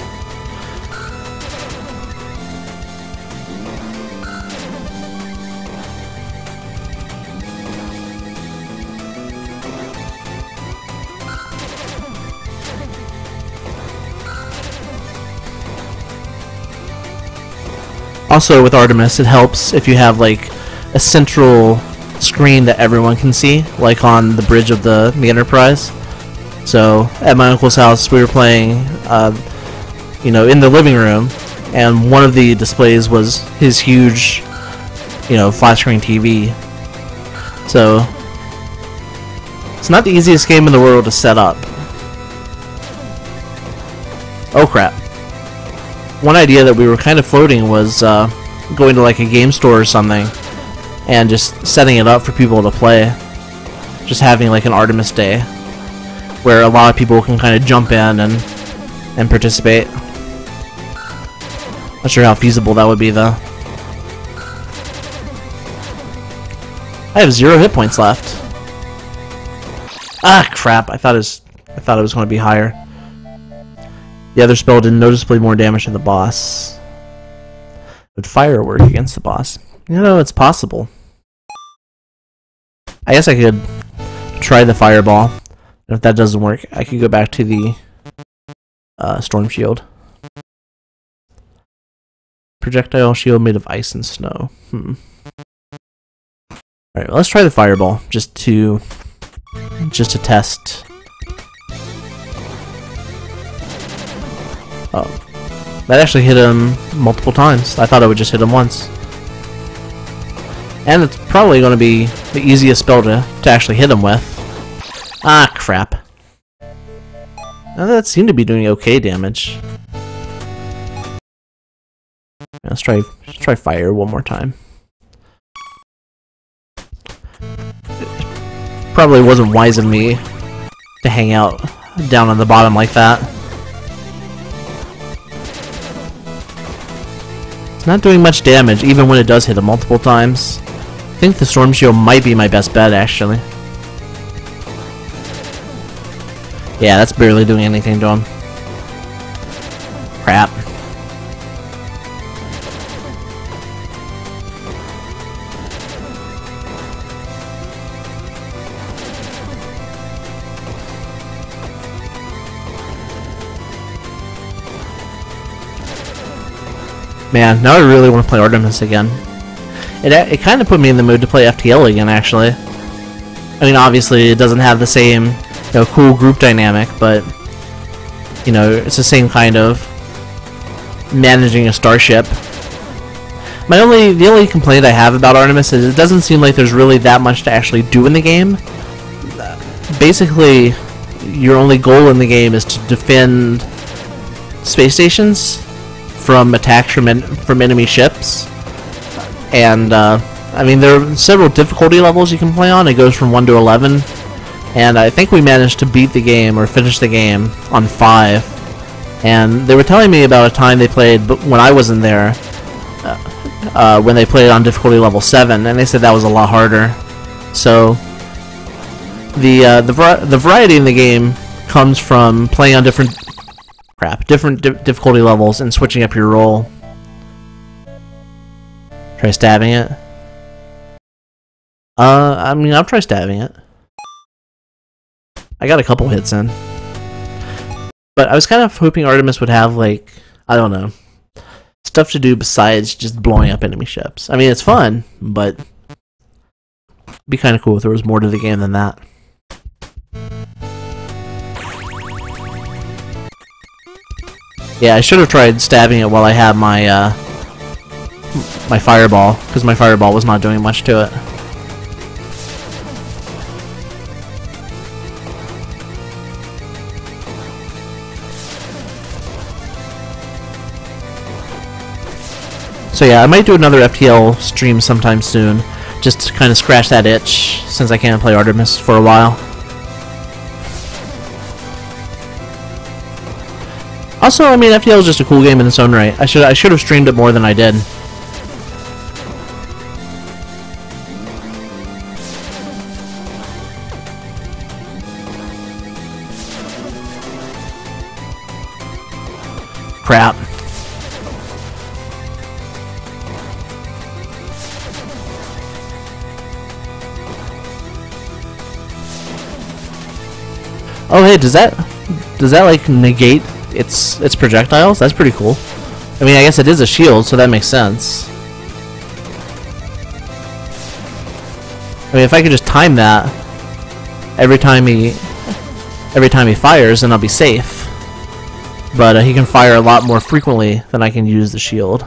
Also, with Artemis, it helps if you have like a central screen that everyone can see, like on the bridge of the, the Enterprise. So, at my uncle's house, we were playing, uh, you know, in the living room, and one of the displays was his huge, you know, flat screen T V. So, it's not the easiest game in the world to set up. Oh crap. One idea that we were kind of floating was uh, going to like a game store or something and just setting it up for people to play. Just having like an Artemis Day where a lot of people can kind of jump in and and participate. Not sure how feasible that would be though. I have zero hit points left. Ah crap! I thought it was I thought it was going to be higher. The other spell did noticeably more damage to the boss. Would fire work against the boss? You know, it's possible. I guess I could try the fireball. And if that doesn't work, I could go back to the uh, storm shield. Projectile shield made of ice and snow. Hmm. Alright, well, let's try the fireball just to just to test. Oh, that actually hit him multiple times. I thought it would just hit him once. And it's probably going to be the easiest spell to, to actually hit him with. Ah, crap. Now that seemed to be doing okay damage. Let's try, let's try fire one more time. It probably wasn't wise of me to hang out down on the bottom like that. Not doing much damage, even when it does hit him multiple times. I think the Storm Shield might be my best bet, actually. Yeah, that's barely doing anything to him. Crap. Man, now I really want to play Artemis again. It, it kind of put me in the mood to play F T L again, actually. I mean, obviously, it doesn't have the same, you know, cool group dynamic, but, you know, it's the same kind of managing a starship. My only, the only complaint I have about Artemis is it doesn't seem like there's really that much to actually do in the game. Basically, your only goal in the game is to defend space stations from attacks from en from enemy ships, and uh, I mean there are several difficulty levels you can play on. It goes from one to eleven, and I think we managed to beat the game or finish the game on five. And they were telling me about a time they played, but when I wasn't there, uh, uh, when they played on difficulty level seven, and they said that was a lot harder. So the uh, the var the variety in the game comes from playing on different Crap. Different di difficulty levels and switching up your roll. Try stabbing it. Uh, I mean, I'll try stabbing it. I got a couple hits in. But I was kind of hoping Artemis would have, like, I don't know, stuff to do besides just blowing up enemy ships. I mean, it's fun, but it'd be kind of cool if there was more to the game than that. Yeah, I should have tried stabbing it while I had my uh, my fireball, because my fireball was not doing much to it. So yeah, I might do another F T L stream sometime soon, just to kind of scratch that itch, since I can't play Artemis for a while. Also, I mean, F T L is just a cool game in its own right. I should I should have streamed it more than I did. Crap. Oh hey, does that does that like negate its its projectiles? That's pretty cool. I mean, I guess it is a shield, so that makes sense. I mean, if I could just time that every time he every time he fires, then I'll be safe. But uh, he can fire a lot more frequently than I can use the shield.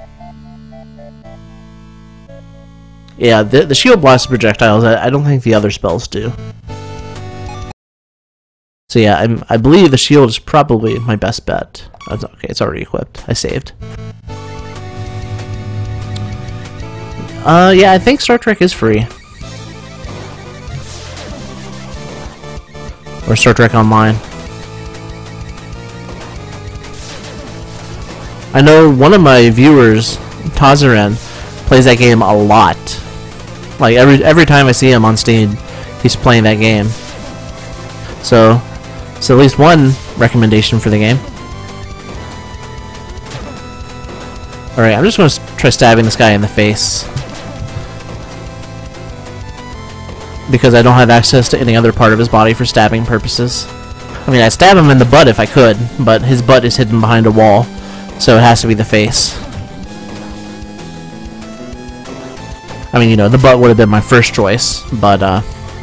Yeah, the, the shield blasts projectiles. I, I don't think the other spells do. So yeah, I'm, I believe the shield is probably my best bet. That's okay, it's already equipped. I saved. Uh, yeah, I think Star Trek is free. Or Star Trek Online. I know one of my viewers, Tazaran, plays that game a lot. Like every every time I see him on Steam, he's playing that game. So, it's at least one recommendation for the game. Alright, I'm just going to try stabbing this guy in the face. Because I don't have access to any other part of his body for stabbing purposes. I mean, I'd stab him in the butt if I could, but his butt is hidden behind a wall. So it has to be the face. I mean, you know, the butt would have been my first choice, but, uh...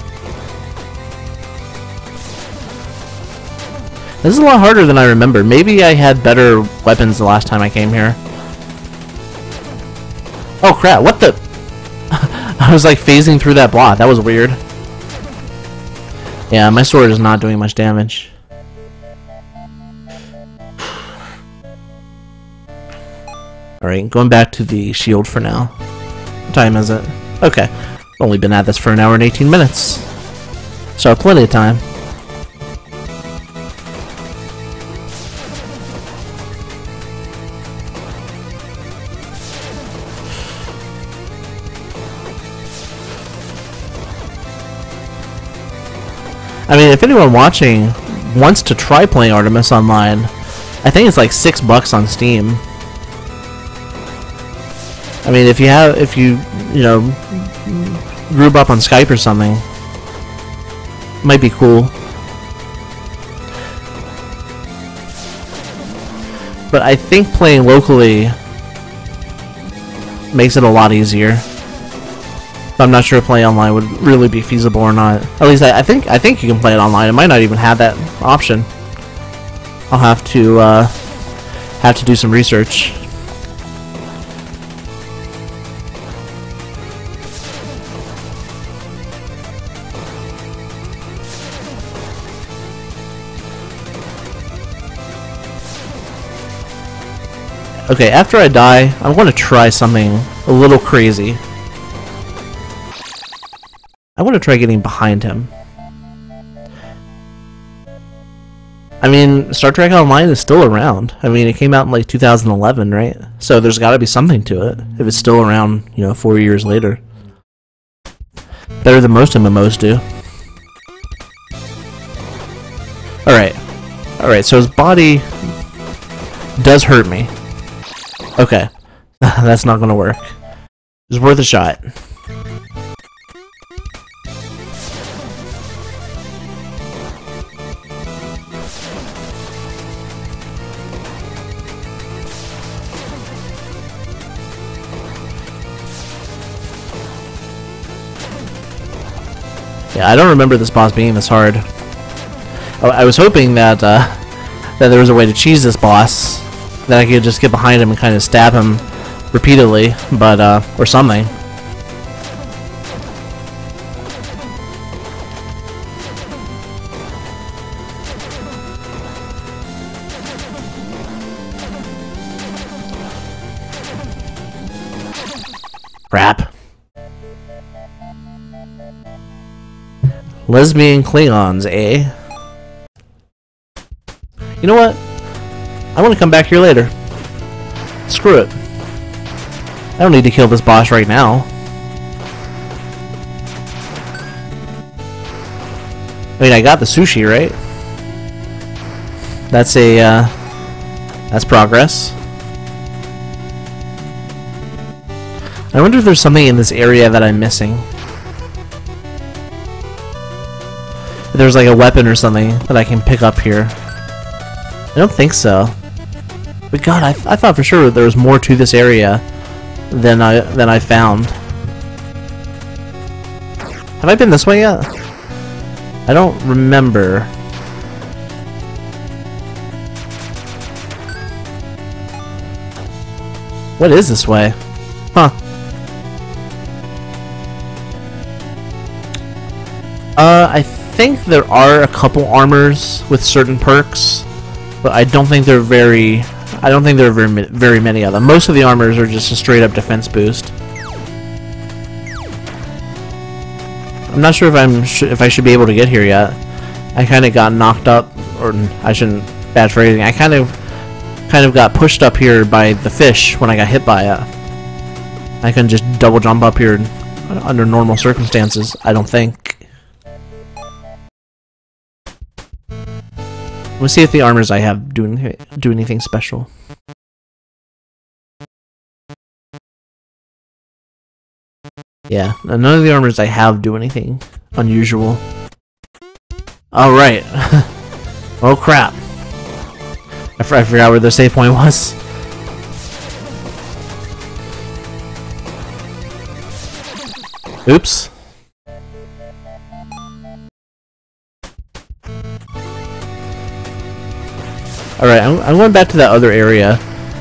this is a lot harder than I remember. Maybe I had better weapons the last time I came here. Oh crap, what the... I was like phasing through that block. That was weird. Yeah, my sword is not doing much damage. Alright, going back to the shield for now. What time is it? Okay. Only been at this for an hour and eighteen minutes. So plenty of time. I mean, if anyone watching wants to try playing Artemis online, I think it's like six bucks on Steam. I mean, if you have, if you, you know, group up on Skype or something, might be cool. But I think playing locally makes it a lot easier. But I'm not sure playing online would really be feasible or not. At least I, I think I think you can play it online. It might not even have that option. I'll have to uh, have to do some research. Okay, after I die, I'm going to try something a little crazy. I want to try getting behind him. I mean, Star Trek Online is still around. I mean, it came out in like two thousand eleven, right? So there's got to be something to it, if it's still around, you know, four years later. Better than most M M Os do. Alright. Alright, so his body does hurt me. Okay. That's not gonna work. It's worth a shot. Yeah, I don't remember this boss being this hard. I, I was hoping that uh, that there was a way to cheese this boss, that I could just get behind him and kind of stab him repeatedly, but uh, or something. Crap. Lesbian Klingons, eh? You know what? I want to come back here later. Screw it. I don't need to kill this boss right now. I mean, I got the sushi, right? That's a, uh... that's progress. I wonder if there's something in this area that I'm missing. If there's like a weapon or something that I can pick up here. I don't think so. But God, I, th I thought for sure there was more to this area than I than I found. Have I been this way yet? I don't remember. What is this way? Huh. Uh, I think there are a couple armors with certain perks, but I don't think they're very... I don't think there are very, very many of them. Most of the armors are just a straight-up defense boost. I'm not sure if I'm sh if I should be able to get here yet. I kind of got knocked up, or I shouldn't... Bad phrasing. I kind of, kind of got pushed up here by the fish when I got hit by it. I couldn't just double jump up here under normal circumstances. I don't think. Let's see if the armors I have do, do anything special. Yeah, none of the armors I have do anything unusual. Alright. Oh crap. I, f I forgot where the save point was. Oops. Alright, I'm, I'm going back to that other area.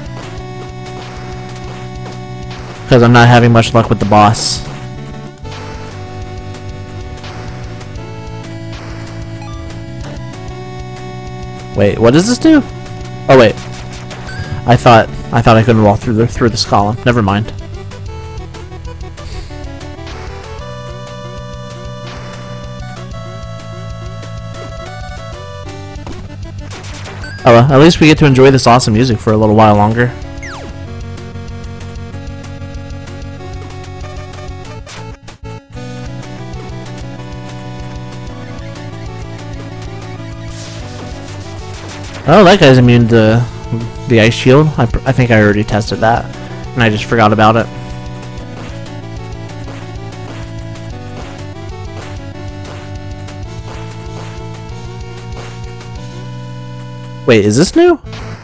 Because I'm not having much luck with the boss. Wait, what does this do? Oh wait. I thought I thought I couldn't walk through the through this column. Never mind. Oh well, at least we get to enjoy this awesome music for a little while longer. Oh, that guy's immune to the ice shield. I, pr I think I already tested that, and I just forgot about it. Wait, is this new?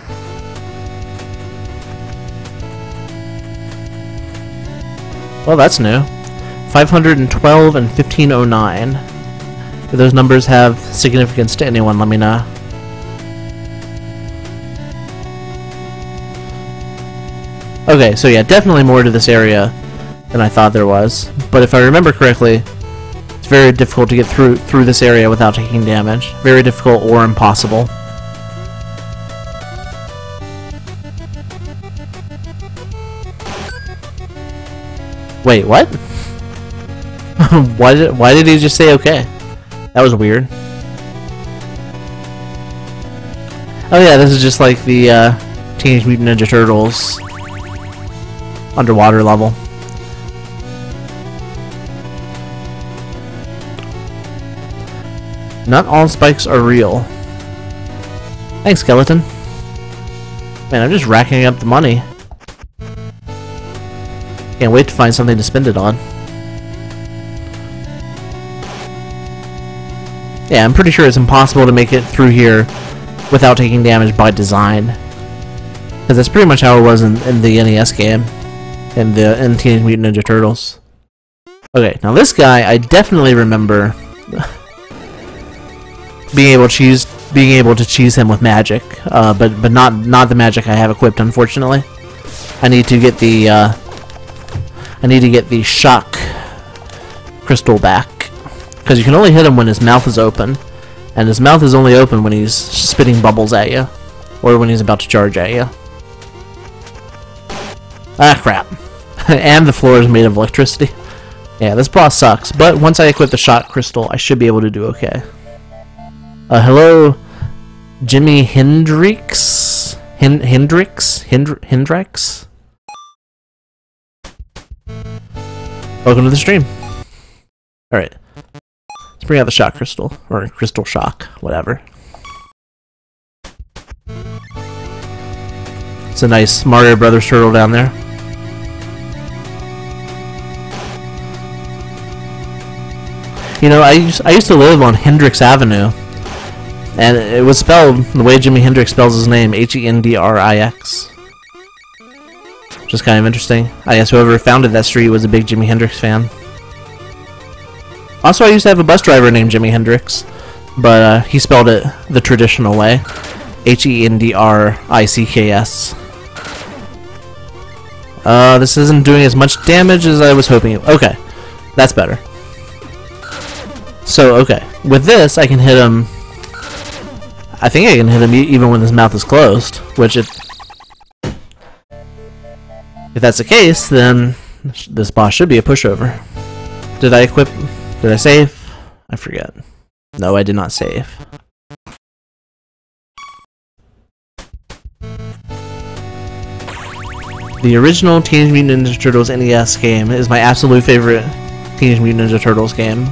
Well, that's new. five hundred twelve and fifteen oh nine. If those numbers have significance to anyone, let me know. Okay, so yeah, definitely more to this area than I thought there was. But if I remember correctly, it's very difficult to get through through this area without taking damage. Very difficult or impossible. Wait, what? why did why did he just say okay? That was weird. Oh yeah, this is just like the uh, Teenage Mutant Ninja Turtles underwater level. Not all spikes are real. Thanks, skeleton. Man, I'm just racking up the money. Can't wait to find something to spend it on. Yeah, I'm pretty sure it's impossible to make it through here without taking damage by design. Because that's pretty much how it was in, in the N E S game. In the in Teenage Mutant Ninja Turtles. Okay, now this guy, I definitely remember being able to cheese, being able to cheese him with magic, uh, but but not not the magic I have equipped, unfortunately. I need to get the uh, I need to get the shock crystal back, because you can only hit him when his mouth is open, and his mouth is only open when he's spitting bubbles at you, or when he's about to charge at you. Ah, crap. And the floor is made of electricity. Yeah, this boss sucks, but once I equip the shot crystal, I should be able to do okay. Uh, hello, Jimi Hendrix? Hin Hendrix? Hendr Hendrix? Welcome to the stream. Alright. Let's bring out the shot crystal, or crystal shock, whatever. It's a nice Mario Brothers turtle down there. You know, I used, I used to live on Hendrix Avenue, and it was spelled the way Jimi Hendrix spells his name, H E N D R I X. Which is kind of interesting. I guess whoever founded that street was a big Jimi Hendrix fan. Also, I used to have a bus driver named Jimi Hendrix, but uh, he spelled it the traditional way, H E N D R I C K S. Uh, this isn't doing as much damage as I was hoping it would. Okay, that's better. So, okay, with this, I can hit him... I think I can hit him e even when his mouth is closed, which if... If that's the case, then this boss should be a pushover. Did I equip... Did I save? I forget. No, I did not save. The original Teenage Mutant Ninja Turtles N E S game is my absolute favorite Teenage Mutant Ninja Turtles game.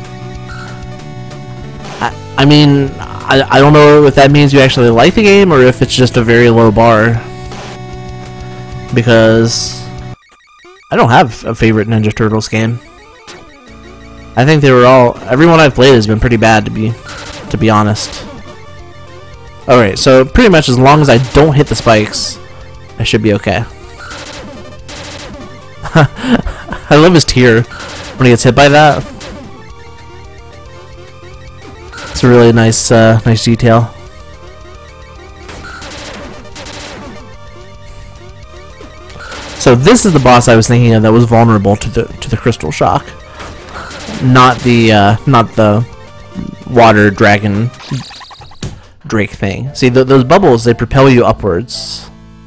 I, I mean, I, I don't know if that means you actually like the game or if it's just a very low bar. Because I don't have a favorite Ninja Turtles game. I think they were all... Everyone I've played has been pretty bad, to be, to be honest. Alright, so pretty much as long as I don't hit the spikes, I should be okay. I love his tear when he gets hit by that. It's a really nice, uh, nice detail. So this is the boss I was thinking of that was vulnerable to the to the crystal shock, not the uh, not the water dragon Drake thing. See, th those bubbles, they propel you upwards.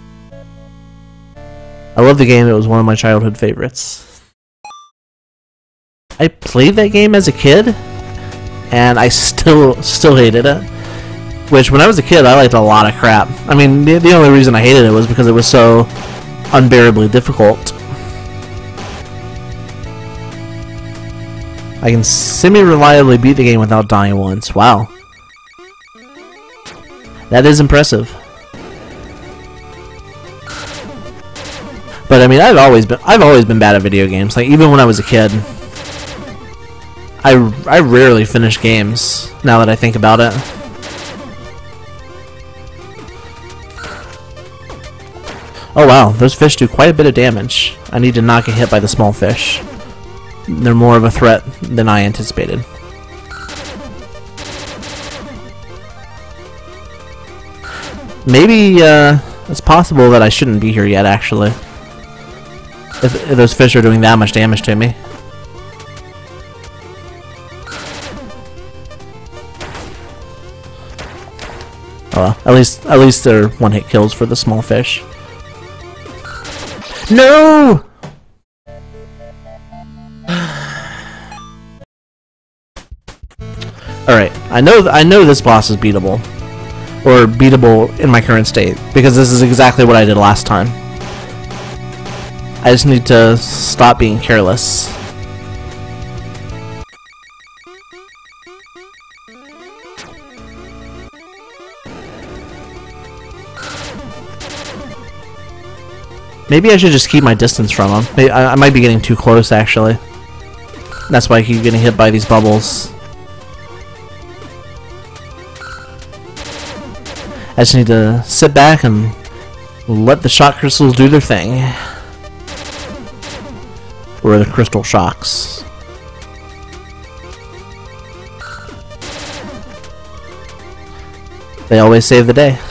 I love the game. It was one of my childhood favorites. I played that game as a kid, and I still still hated it. Which, when I was a kid, I liked a lot of crap. I mean, the, the only reason I hated it was because it was so unbearably difficult. I can semi-reliably beat the game without dying once. Wow. That is impressive. But I mean, I've always been I've always been bad at video games. Like, even when I was a kid, I I rarely finish games. Now that I think about it. Oh wow, those fish do quite a bit of damage. I need to not get hit by the small fish. They're more of a threat than I anticipated. Maybe uh, it's possible that I shouldn't be here yet, actually. If, if those fish are doing that much damage to me. Oh well, at least at least they're one-hit kills for the small fish. No! Alright, I know th I know this boss is beatable. Or beatable in my current state, because this is exactly what I did last time. I just need to stop being careless. Maybe I should just keep my distance from him. Maybe, I, I might be getting too close, actually. That's why I keep getting hit by these bubbles. I just need to sit back and let the shot crystals do their thing. Or the crystal shocks. They always save the day.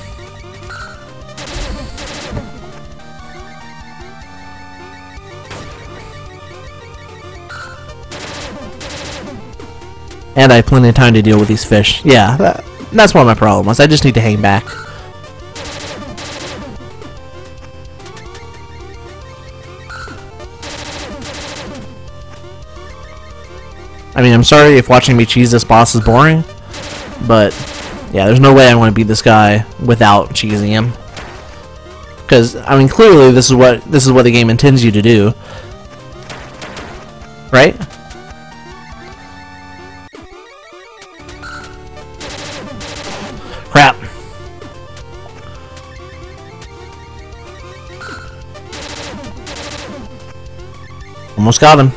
And I have plenty of time to deal with these fish. Yeah, that, that's one of my problems. I just need to hang back. I mean, I'm sorry if watching me cheese this boss is boring, but yeah, there's no way I want to beat this guy without cheesing him. Because I mean, clearly this is what this is what the game intends you to do, right? Crap. Almost got him.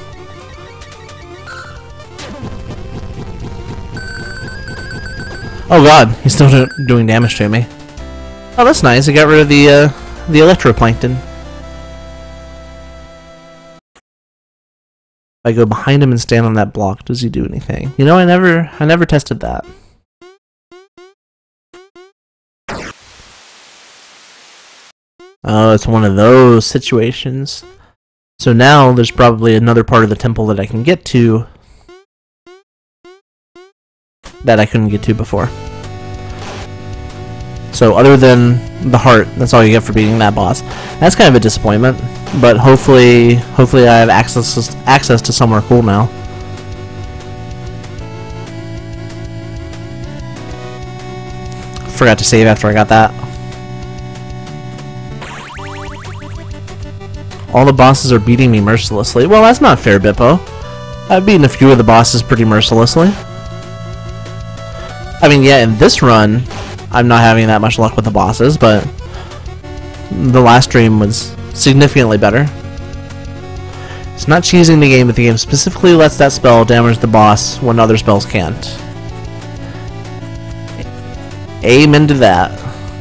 Oh god, he's still do doing damage to me. Oh, that's nice. I got rid of the uh, the electroplankton. If I go behind him and stand on that block, does he do anything? You know, I never I never tested that. Oh, it's one of those situations. So now there's probably another part of the temple that I can get to that I couldn't get to before. So other than the heart, that's all you get for beating that boss. That's kind of a disappointment, but hopefully hopefully I have access access to somewhere cool now. Forgot to save after I got that. All the bosses are beating me mercilessly. Well, that's not fair, Bippo. I've beaten a few of the bosses pretty mercilessly. I mean, yeah, in this run, I'm not having that much luck with the bosses, but the last stream was significantly better. It's not cheesing the game, but the game specifically lets that spell damage the boss when other spells can't. Amen to that.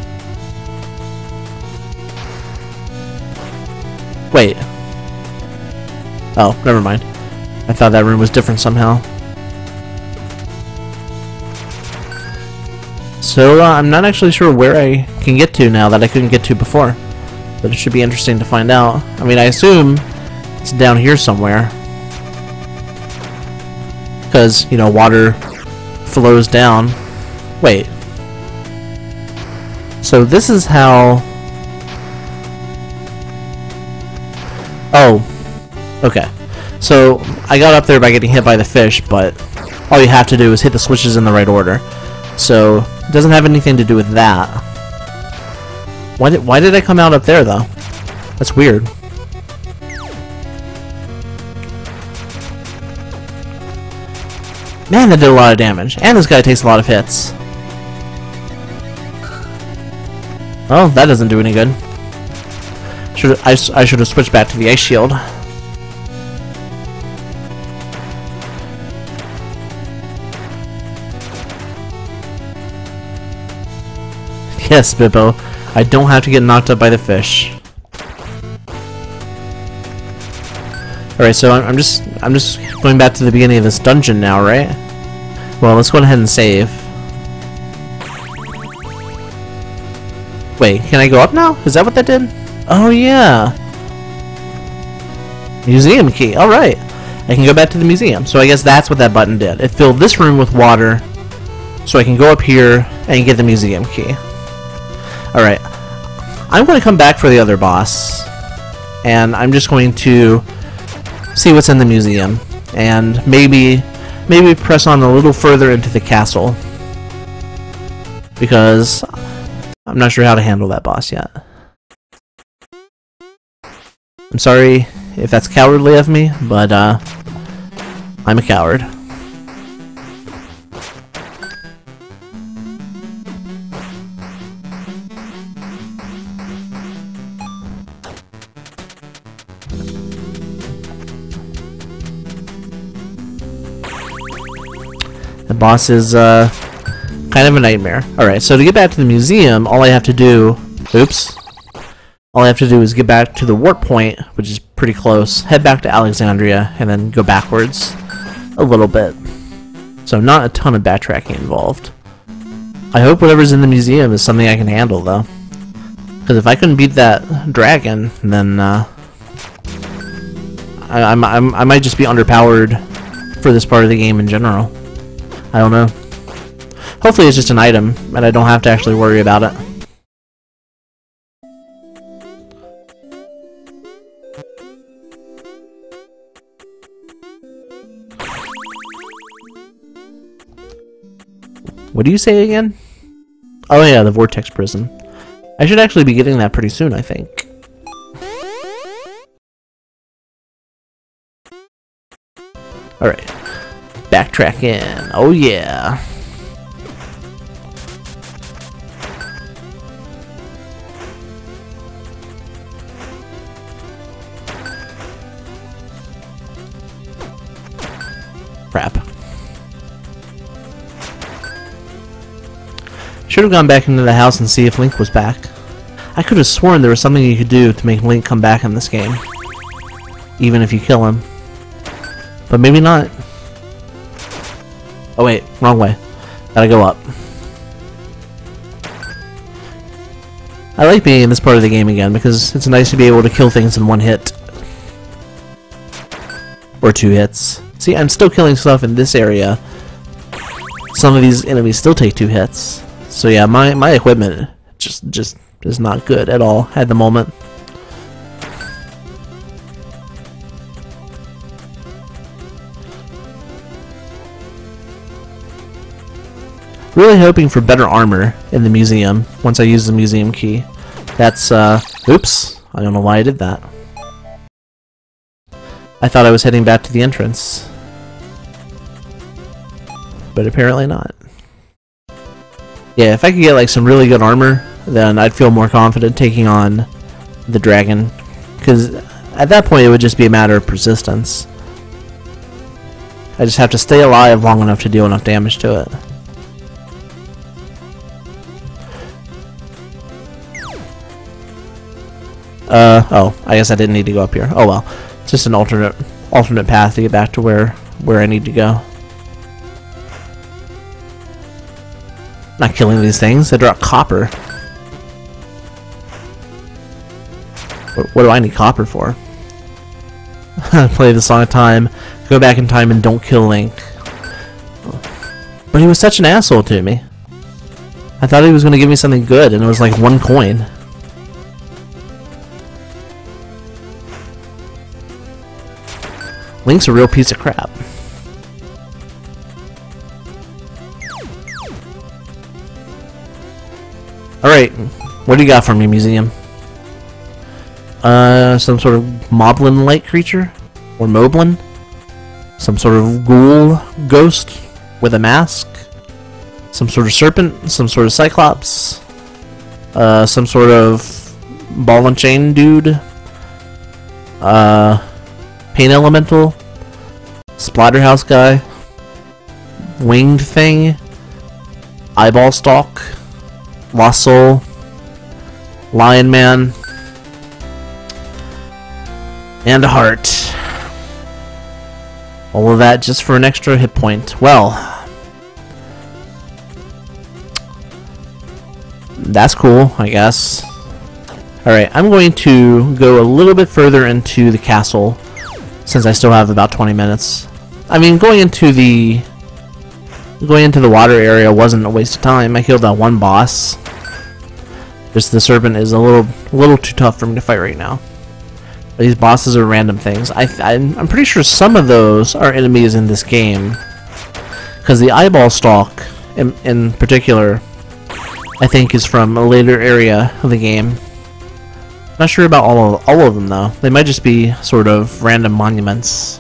Wait. Oh, never mind. I thought that room was different somehow. So, uh, I'm not actually sure where I can get to now that I couldn't get to before. But it should be interesting to find out. I mean, I assume it's down here somewhere. Because, you know, water flows down. Wait. So this is how... Oh. Okay. So, I got up there by getting hit by the fish, but all you have to do is hit the switches in the right order. So, it doesn't have anything to do with that. Why did, why did I come out up there, though? That's weird. Man, that did a lot of damage. And this guy takes a lot of hits. Oh, that doesn't do any good. Should I, I should have switched back to the ice shield. Yes, Bippo. I don't have to get knocked up by the fish. Alright, so I'm, I'm just I'm just going back to the beginning of this dungeon now, right? Well, let's go ahead and save. Wait, can I go up now? Is that what that did? Oh yeah. Museum key. Alright. I can go back to the museum. So I guess that's what that button did. It filled this room with water so I can go up here and get the museum key. Alright, I'm going to come back for the other boss, and I'm just going to see what's in the museum, and maybe, maybe press on a little further into the castle, because I'm not sure how to handle that boss yet. I'm sorry if that's cowardly of me, but uh, I'm a coward. The boss is uh, kind of a nightmare. Alright, so to get back to the museum, all I have to do... Oops. All I have to do is get back to the warp point, which is pretty close, head back to Alexandria, and then go backwards a little bit. So not a ton of backtracking involved. I hope whatever's in the museum is something I can handle, though. Because if I couldn't beat that dragon, then uh, I, I'm, I'm, I might just be underpowered for this part of the game in general. I don't know. Hopefully it's just an item, and I don't have to actually worry about it. What do you say again? Oh yeah, the Vortex Prison. I should actually be getting that pretty soon, I think. Alright. Backtrack in. Oh yeah. Crap. Should have gone back into the house and see if Link was back. I could have sworn there was something you could do to make Link come back in this game. Even if you kill him. But maybe not. Oh wait, wrong way. Gotta go up. I like being in this part of the game again because it's nice to be able to kill things in one hit. Or two hits. See, I'm still killing stuff in this area. Some of these enemies still take two hits. So yeah, my, my equipment just, just is not good at all at the moment. Really hoping for better armor in the museum once I use the museum key. That's, uh, oops. I don't know why I did that. I thought I was heading back to the entrance. But apparently not. Yeah, if I could get like some really good armor, then I'd feel more confident taking on the dragon. Because at that point it would just be a matter of persistence. I just have to stay alive long enough to deal enough damage to it. Uh, oh, I guess I didn't need to go up here. Oh well. It's just an alternate alternate path to get back to where, where I need to go. Not killing these things, they drop copper. What, what do I need copper for? Play the Song of Time, go back in time and don't kill Link. But he was such an asshole to me. I thought he was going to give me something good and it was like one coin. Link's a real piece of crap. Alright, what do you got for me, museum? Uh, some sort of moblin-like creature? Or moblin? Some sort of ghoul ghost with a mask? Some sort of serpent? Some sort of cyclops? Uh, some sort of ball and chain dude? Uh, pain elemental? Splatterhouse guy? Winged thing? Eyeball stalk? Lost Soul, Lion Man, and a heart. All of that just for an extra hit point. Well, that's cool, I guess. Alright, I'm going to go a little bit further into the castle, since I still have about twenty minutes. I mean, going into the Going into the water area wasn't a waste of time. I killed that one boss. Just the serpent is a little, little too tough for me to fight right now. But these bosses are random things. I, I'm, I'm pretty sure some of those are enemies in this game. Because the eyeball stalk, in, in particular, I think is from a later area of the game. Not sure about all of, all of them though. They might just be sort of random monuments.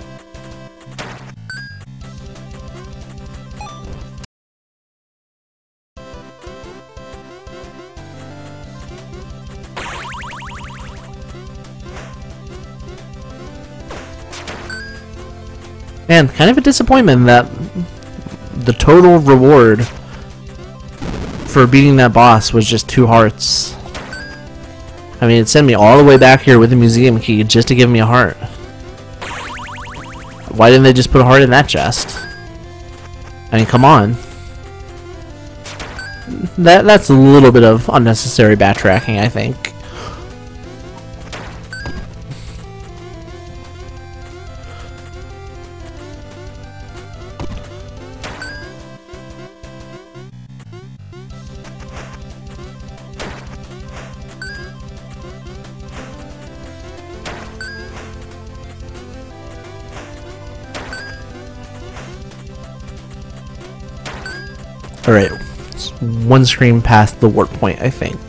Man, kind of a disappointment that the total reward for beating that boss was just two hearts. I mean, it sent me all the way back here with the museum key just to give me a heart. Why didn't they just put a heart in that chest? I mean, come on. That that's a little bit of unnecessary backtracking, I think. Alright, it's one screen past the warp point, I think.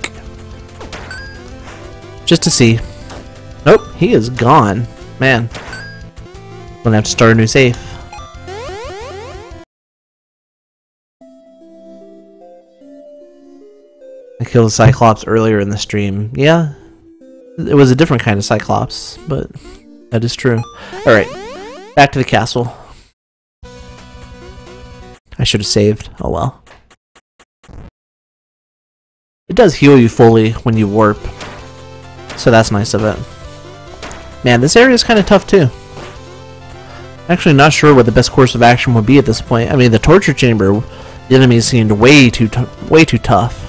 Just to see. Nope, he is gone. Man. I'm gonna have to start a new save. I killed a Cyclops earlier in the stream. Yeah, it was a different kind of Cyclops, but that is true. Alright, back to the castle. I should have saved. Oh well. It does heal you fully when you warp, so that's nice of it. Man, this area is kind of tough too. Actually not sure what the best course of action would be at this point. I mean, the torture chamber, the enemies seemed way too t way too tough.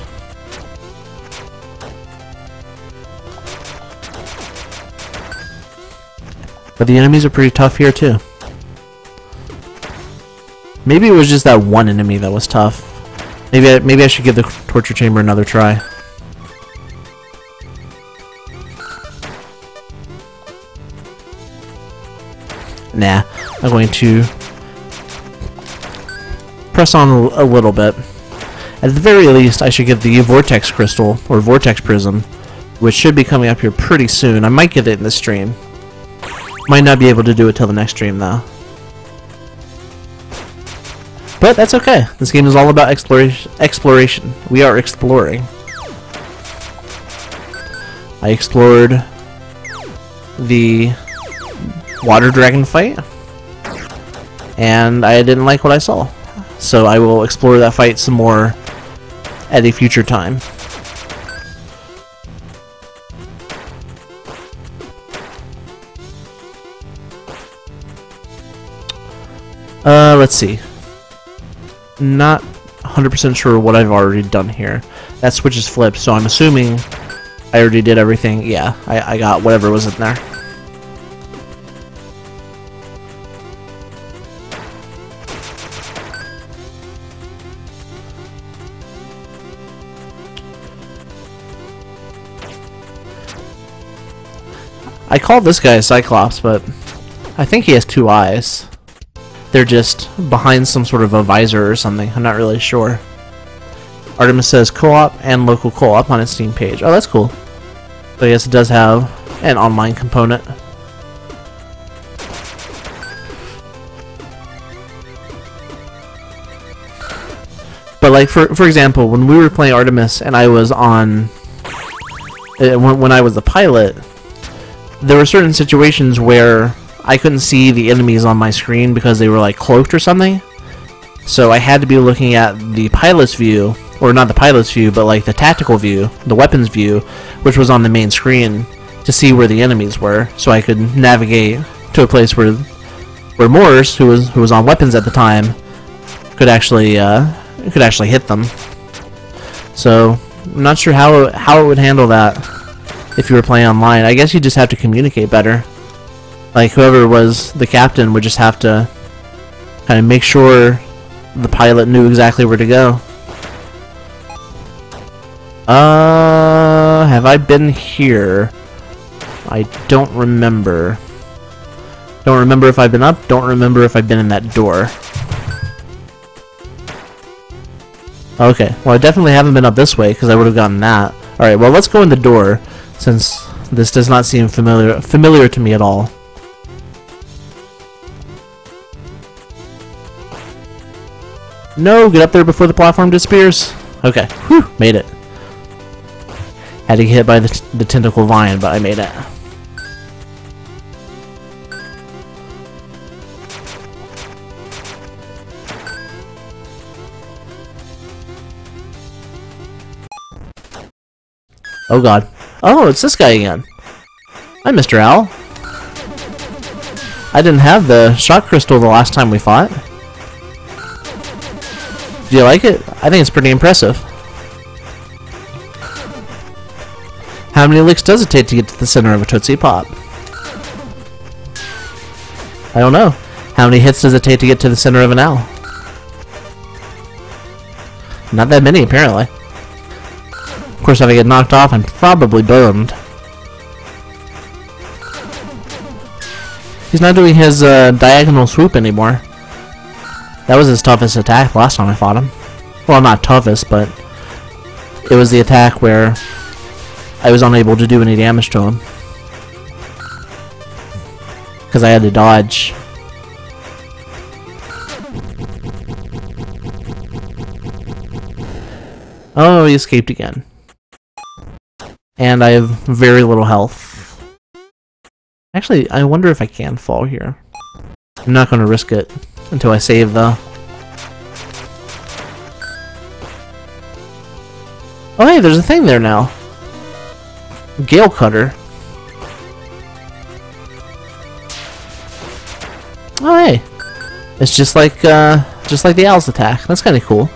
But the enemies are pretty tough here too. Maybe it was just that one enemy that was tough. Maybe I, maybe I should give the torture chamber another try. Nah, I'm going to press on a little bit. At the very least, I should get the Vortex Crystal, or Vortex Prism, which should be coming up here pretty soon. I might get it in this stream. Might not be able to do it till the next stream, though. But that's okay. This game is all about exploration. Exploration. We are exploring. I explored the water dragon fight, and I didn't like what I saw. So I will explore that fight some more at a future time. Uh, let's see. Not one hundred percent sure what I've already done here. That switch is flipped, so I'm assuming I already did everything. Yeah, I, I got whatever was in there. I call this guy a Cyclops, but I think he has two eyes. They're just behind some sort of a visor or something. I'm not really sure. Artemis says co-op and local co-op on its Steam page. Oh, that's cool. So I guess it does have an online component. But like for for example, when we were playing Artemis and I was on, uh, when when I was the pilot, there were certain situations where I couldn't see the enemies on my screen because they were like cloaked or something. So I had to be looking at the pilot's view, or not the pilot's view, but like the tactical view, the weapons view, which was on the main screen, to see where the enemies were, so I could navigate to a place where where Morse, who was who was on weapons at the time, could actually uh, could actually hit them. So I'm not sure how how it would handle that if you were playing online. I guess you just have to communicate better. Like whoever was the captain would just have to kind of make sure the pilot knew exactly where to go. Uh, have I been here? I don't remember. Don't remember if I've been up. Don't remember if I've been in that door. Okay, well I definitely haven't been up this way because I would have gotten that. Alright, well let's go in the door since this does not seem familiar familiar to me at all. No, get up there before the platform disappears. Okay, whew, made it. Had to get hit by the, t the tentacle vine, but I made it. Oh god. Oh, it's this guy again. Hi, Mister Owl. I didn't have the shock crystal the last time we fought. Do you like it? I think it's pretty impressive. How many licks does it take to get to the center of a Tootsie Pop? I don't know. How many hits does it take to get to the center of an owl? Not that many, apparently. Of course, if I get knocked off, I'm probably burned. He's not doing his uh, diagonal swoop anymore. That was his toughest attack last time I fought him. Well, not toughest, but it was the attack where I was unable to do any damage to him. Because I had to dodge. Oh, he escaped again. And I have very little health. Actually, I wonder if I can fall here. I'm not going to risk it until I save, though. Oh, hey, there's a thing there now. Gale Cutter. Oh, hey. It's just like, uh, just like the owl's attack. That's kind of cool.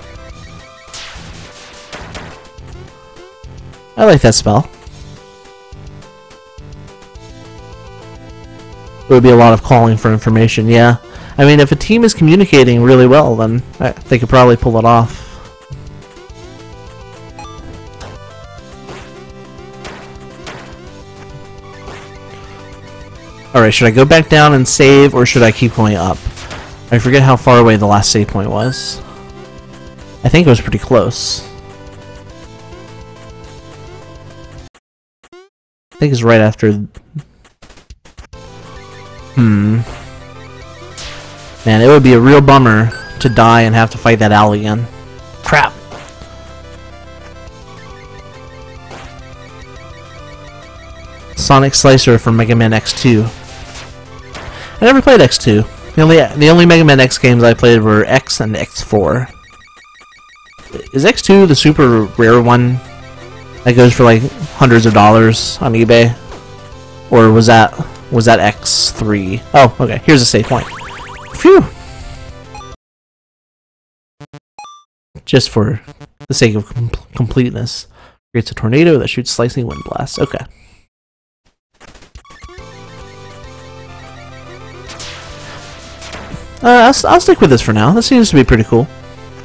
I like that spell. It would be a lot of calling for information, yeah. I mean, if a team is communicating really well, then I, they could probably pull it off. Alright, should I go back down and save, or should I keep going up? I forget how far away the last save point was. I think it was pretty close. I think it's right after... Hmm. Man, it would be a real bummer to die and have to fight that owl again. Crap! Sonic Slicer from Mega Man X two. I never played X two. The only the only Mega Man X games I played were X and X four. Is X two the super rare one that goes for like hundreds of dollars on eBay? Or was that was that X three? Oh, okay. Here's a save point. Phew. Just for the sake of com completeness, creates a tornado that shoots slicing wind blasts. Okay. Uh, I'll, I'll stick with this for now. This seems to be pretty cool.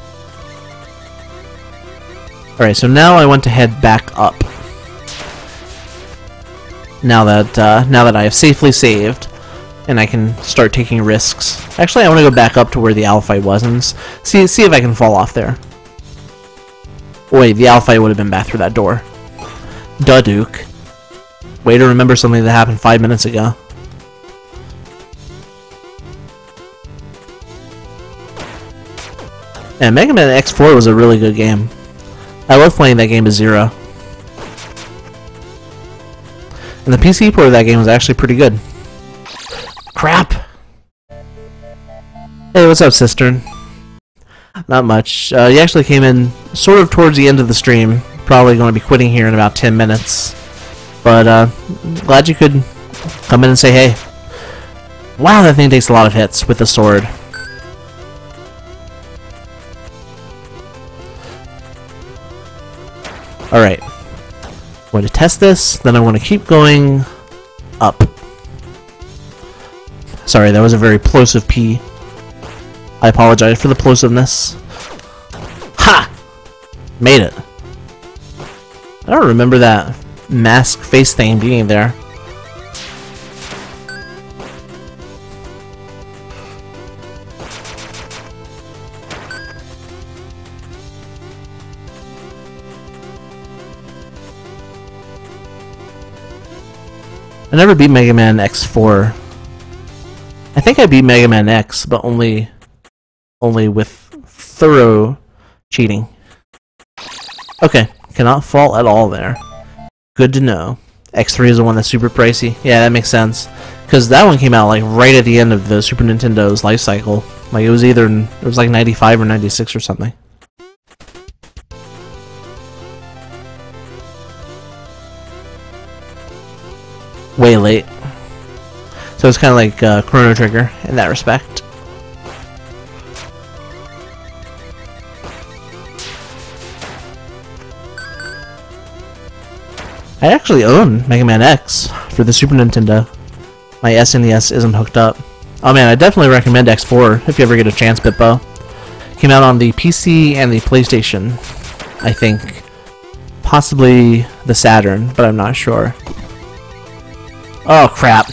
Alright, so now I want to head back up. Now that uh, now that I have safely saved, and I can start taking risks. Actually, I want to go back up to where the owl fight was and see see if I can fall off there. Wait, the owl fight would have been back through that door. Duh, Duke. Way to remember something that happened five minutes ago. And Mega Man X four was a really good game. I love playing that game to zero. And the P C port of that game was actually pretty good. Crap! Hey, what's up, Cistern? Not much. Uh, you actually came in sort of towards the end of the stream. Probably going to be quitting here in about ten minutes. But, uh, glad you could come in and say hey. Wow, that thing takes a lot of hits with the sword. Alright. I'm going to test this, then I want to keep going up. Sorry, that was a very plosive P. I apologize for the plosiveness. Ha! Made it. I don't remember that mask face thing being there. I never beat Mega Man X four. I think I beat Mega Man X, but only only with thorough cheating. Okay, cannot fall at all there. Good to know. X three is the one that's super pricey. Yeah, that makes sense. Because that one came out like right at the end of the Super Nintendo's life cycle. Like it was either, it was like ninety-five or ninety-six or something. Way late. So it's kind of like uh, Chrono Trigger in that respect. I actually own Mega Man X for the Super Nintendo. My S N E S isn't hooked up. Oh man, I definitely recommend X four if you ever get a chance, Bitbo. Came out on the P C and the PlayStation, I think. Possibly the Saturn, but I'm not sure. Oh crap.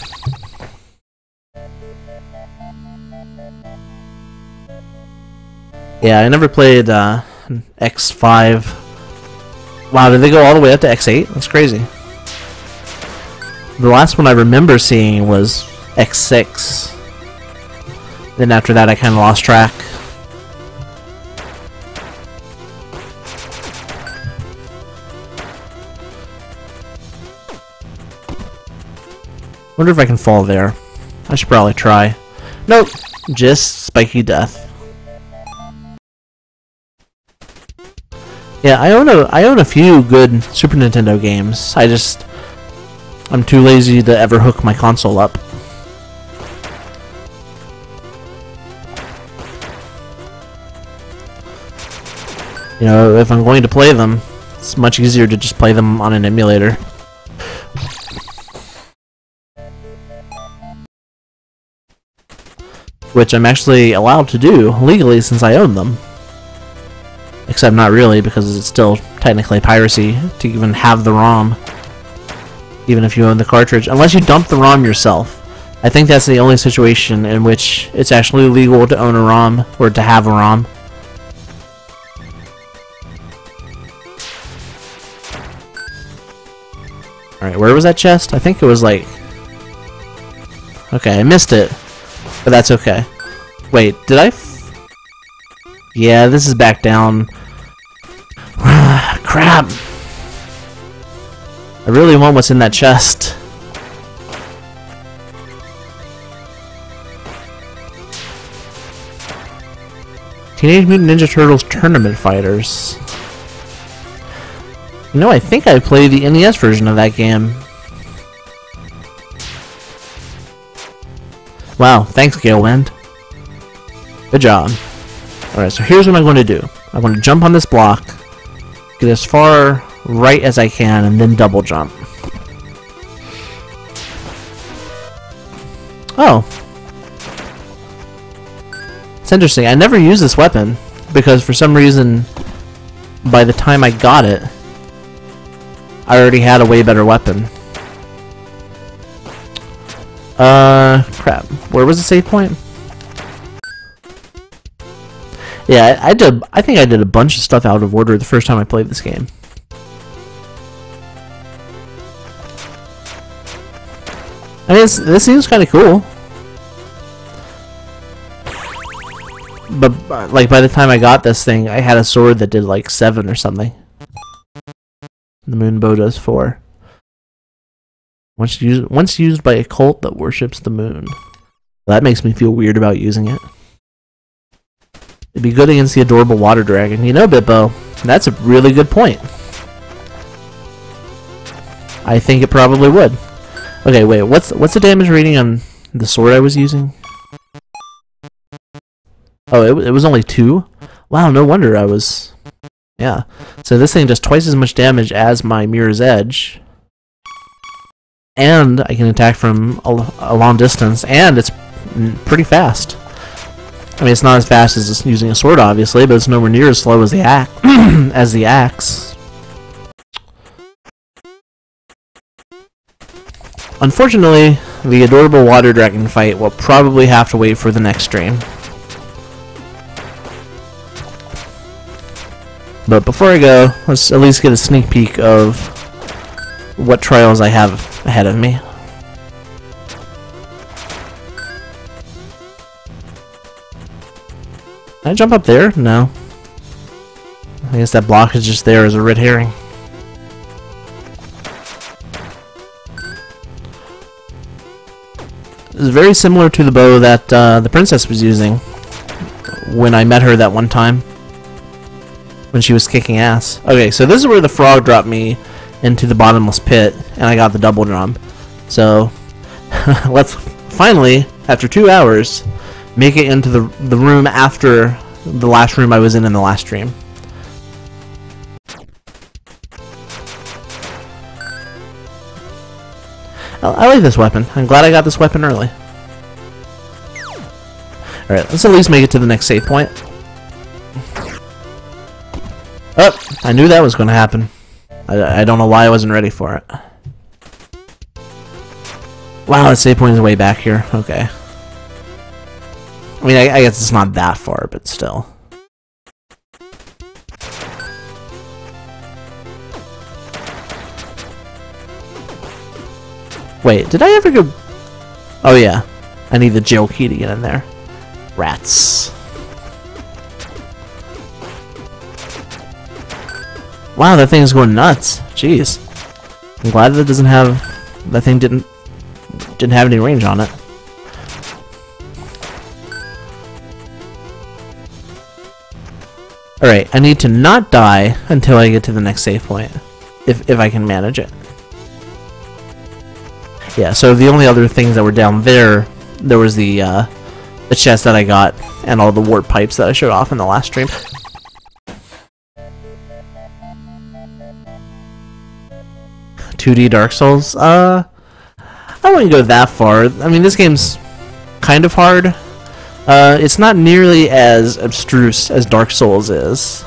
Yeah, I never played uh, X five. Wow, did they go all the way up to X eight? That's crazy. The last one I remember seeing was X six. Then after that I kind of lost track. Wonder if I can fall there. I should probably try. Nope, just spiky death. Yeah, I own a I own a few good Super Nintendo games. I just I'm too lazy to ever hook my console up. You know, if I'm going to play them, it's much easier to just play them on an emulator. Which I'm actually allowed to do legally since I own them. Except not really, because it's still technically piracy to even have the ROM. Even if you own the cartridge. Unless you dump the ROM yourself. I think that's the only situation in which it's actually legal to own a ROM, or to have a ROM. Alright, where was that chest? I think it was like... Okay, I missed it. But that's okay. Wait, did I f Yeah, this is back down. Crap! I really want what's in that chest. Teenage Mutant Ninja Turtles Tournament Fighters. You know, I think I played the N E S version of that game. Wow, thanks, Galewind. Good job. Alright, so here's what I'm going to do. I'm going to jump on this block, get as far right as I can, and then double jump. Oh. It's interesting. I never used this weapon, because for some reason, by the time I got it, I already had a way better weapon. Uh, crap. Where was the save point? Yeah, I, I did. I think I did a bunch of stuff out of order the first time I played this game. I mean, it's, this seems kind of cool. But, uh, like, by the time I got this thing, I had a sword that did, like, seven or something. The moon bow does four. Once used, once used by a cult that worships the moon. That makes me feel weird about using it. It'd be good against the adorable water dragon. You know, Bitbo, that's a really good point. I think it probably would. Okay, wait, what's what's the damage rating on the sword I was using? Oh, it, it was only two? Wow, no wonder I was... Yeah. So this thing does twice as much damage as my Mirror's Edge. And I can attack from a, a long distance, and it's pretty fast. I mean, it's not as fast as just using a sword, obviously, but it's nowhere near as slow as the axe. as the axe. Unfortunately, the adorable water dragon fight will probably have to wait for the next stream. But before I go, let's at least get a sneak peek of what trials I have ahead of me. Can I jump up there? No. I guess that block is just there as a red herring. It's very similar to the bow that uh, the princess was using when I met her that one time. When she was kicking ass. Okay, so this is where the frog dropped me into the bottomless pit, and I got the double jump. So, let's finally, after two hours, make it into the, the room after the last room I was in in the last stream. I, I like this weapon. I'm glad I got this weapon early. Alright, let's at least make it to the next save point. Oh, I knew that was going to happen. I, I don't know why I wasn't ready for it. Wow, that save point is way back here. Okay. I mean, I, I guess it's not that far, but still. Wait, did I ever go... Oh yeah, I need the jail key to get in there. Rats. Wow, that thing is going nuts. Jeez. I'm glad that it doesn't have... That thing didn't... Didn't have any range on it. Alright, I need to not die until I get to the next save point. If, if I can manage it. Yeah, so the only other things that were down there, there was the, uh, the chest that I got, and all the warp pipes that I showed off in the last stream. two D Dark Souls? Uh, I wouldn't go that far. I mean, this game's kind of hard. Uh, it's not nearly as abstruse as Dark Souls is.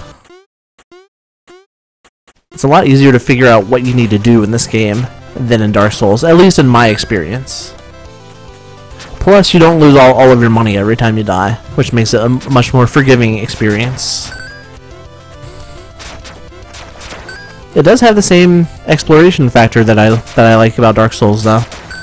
It's a lot easier to figure out what you need to do in this game than in Dark Souls, at least in my experience. Plus, you don't lose all, all of your money every time you die, which makes it a much more forgiving experience. It does have the same exploration factor that I that I like about Dark Souls, though.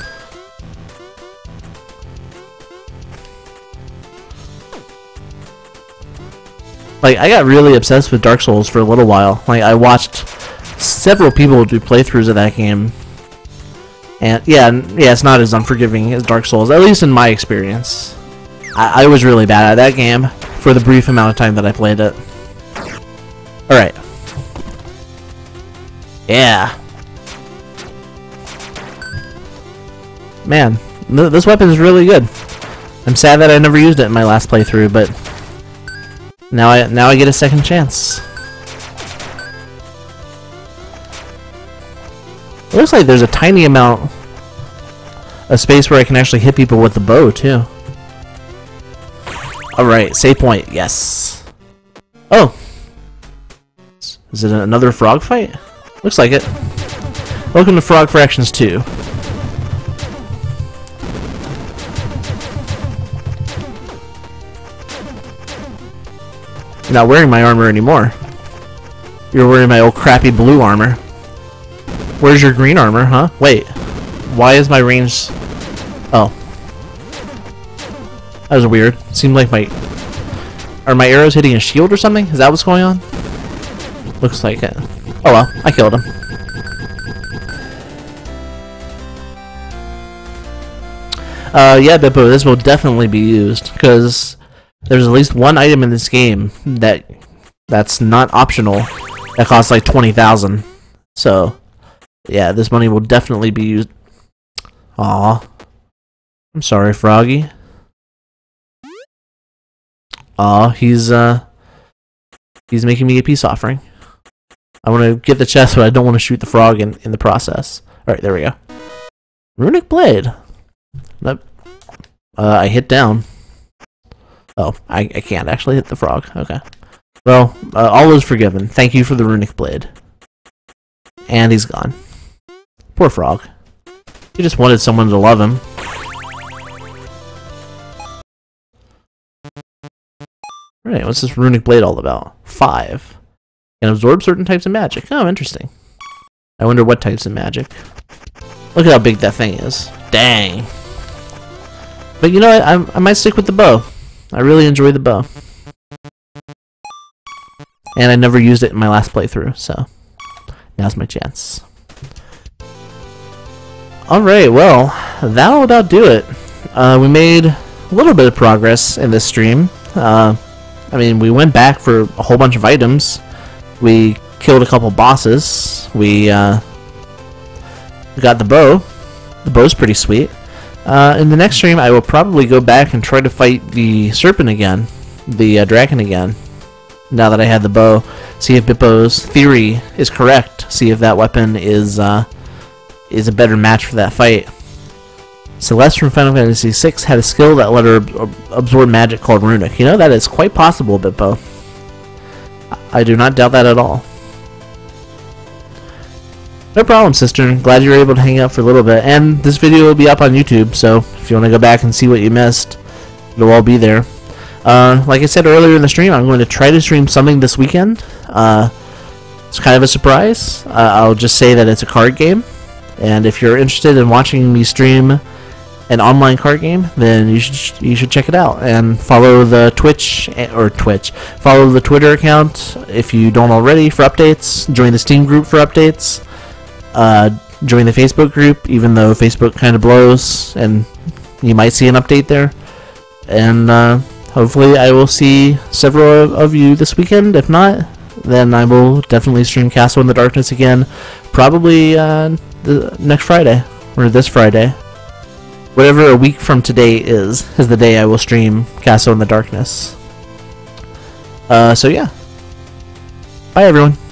Like, I got really obsessed with Dark Souls for a little while. Like, I watched several people do playthroughs of that game. And, yeah, yeah, it's not as unforgiving as Dark Souls, at least in my experience. I, I was really bad at that game for the brief amount of time that I played it. Alright. Yeah. Man, th this weapon is really good. I'm sad that I never used it in my last playthrough, but now I now I get a second chance. It looks like there's a tiny amount of space where I can actually hit people with the bow too. Alright, save point, yes. Oh. Is it another frog fight? Looks like it. Welcome to Frog Fractions two. You're not wearing my armor anymore. You're wearing my old crappy blue armor. Where's your green armor, huh? Wait. Why is my range... Oh. That was weird. Seemed like my... Are my arrows hitting a shield or something? Is that what's going on? Looks like it. Oh well, I killed him. Uh, yeah, Bippo, this will definitely be used, because there's at least one item in this game that that's not optional that costs like twenty thousand. So, yeah, this money will definitely be used. Aw. I'm sorry, Froggy. Aw, he's, uh... He's making me a peace offering. I want to get the chest, but I don't want to shoot the frog in, in the process. Alright, there we go. Runic Blade. Nope. Uh, I hit down. Oh, I, I can't actually hit the frog. Okay. Well, uh, all is forgiven. Thank you for the Runic Blade. And he's gone. Poor frog. He just wanted someone to love him. Alright, what's this Runic Blade all about? Five. Can absorb certain types of magic. Oh, interesting. I wonder what types of magic. Look at how big that thing is. Dang. But you know what? I, I might stick with the bow. I really enjoy the bow. And I never used it in my last playthrough, so now's my chance. Alright, well, that'll about do it. Uh, we made a little bit of progress in this stream. Uh, I mean, we went back for a whole bunch of items. We killed a couple bosses. We, uh, we got the bow. The bow's pretty sweet. Uh, in the next stream, I will probably go back and try to fight the serpent again. The uh, dragon again. Now that I had the bow. See if Bippo's theory is correct. See if that weapon is, uh, is a better match for that fight. Celeste from Final Fantasy six had a skill that let her ab absorb magic called Runic. You know, that is quite possible, Bippo. I do not doubt that at all. No problem, sister. Glad you were able to hang out for a little bit. And this video will be up on YouTube, so if you want to go back and see what you missed, it'll all be there. Uh, like I said earlier in the stream, I'm going to try to stream something this weekend. Uh, it's kind of a surprise. Uh, I'll just say that it's a card game. And if you're interested in watching me stream an online card game, then you should you should check it out and follow the Twitch or Twitch. Follow the Twitter account if you don't already for updates. Join the Steam group for updates. Uh, join the Facebook group, even though Facebook kind of blows, and you might see an update there. And uh, hopefully, I will see several of you this weekend. If not, then I will definitely stream Castle in the Darkness again, probably uh, the next Friday or this Friday. Whatever a week from today is, is the day I will stream Castle in the Darkness. Uh, so yeah. Bye everyone.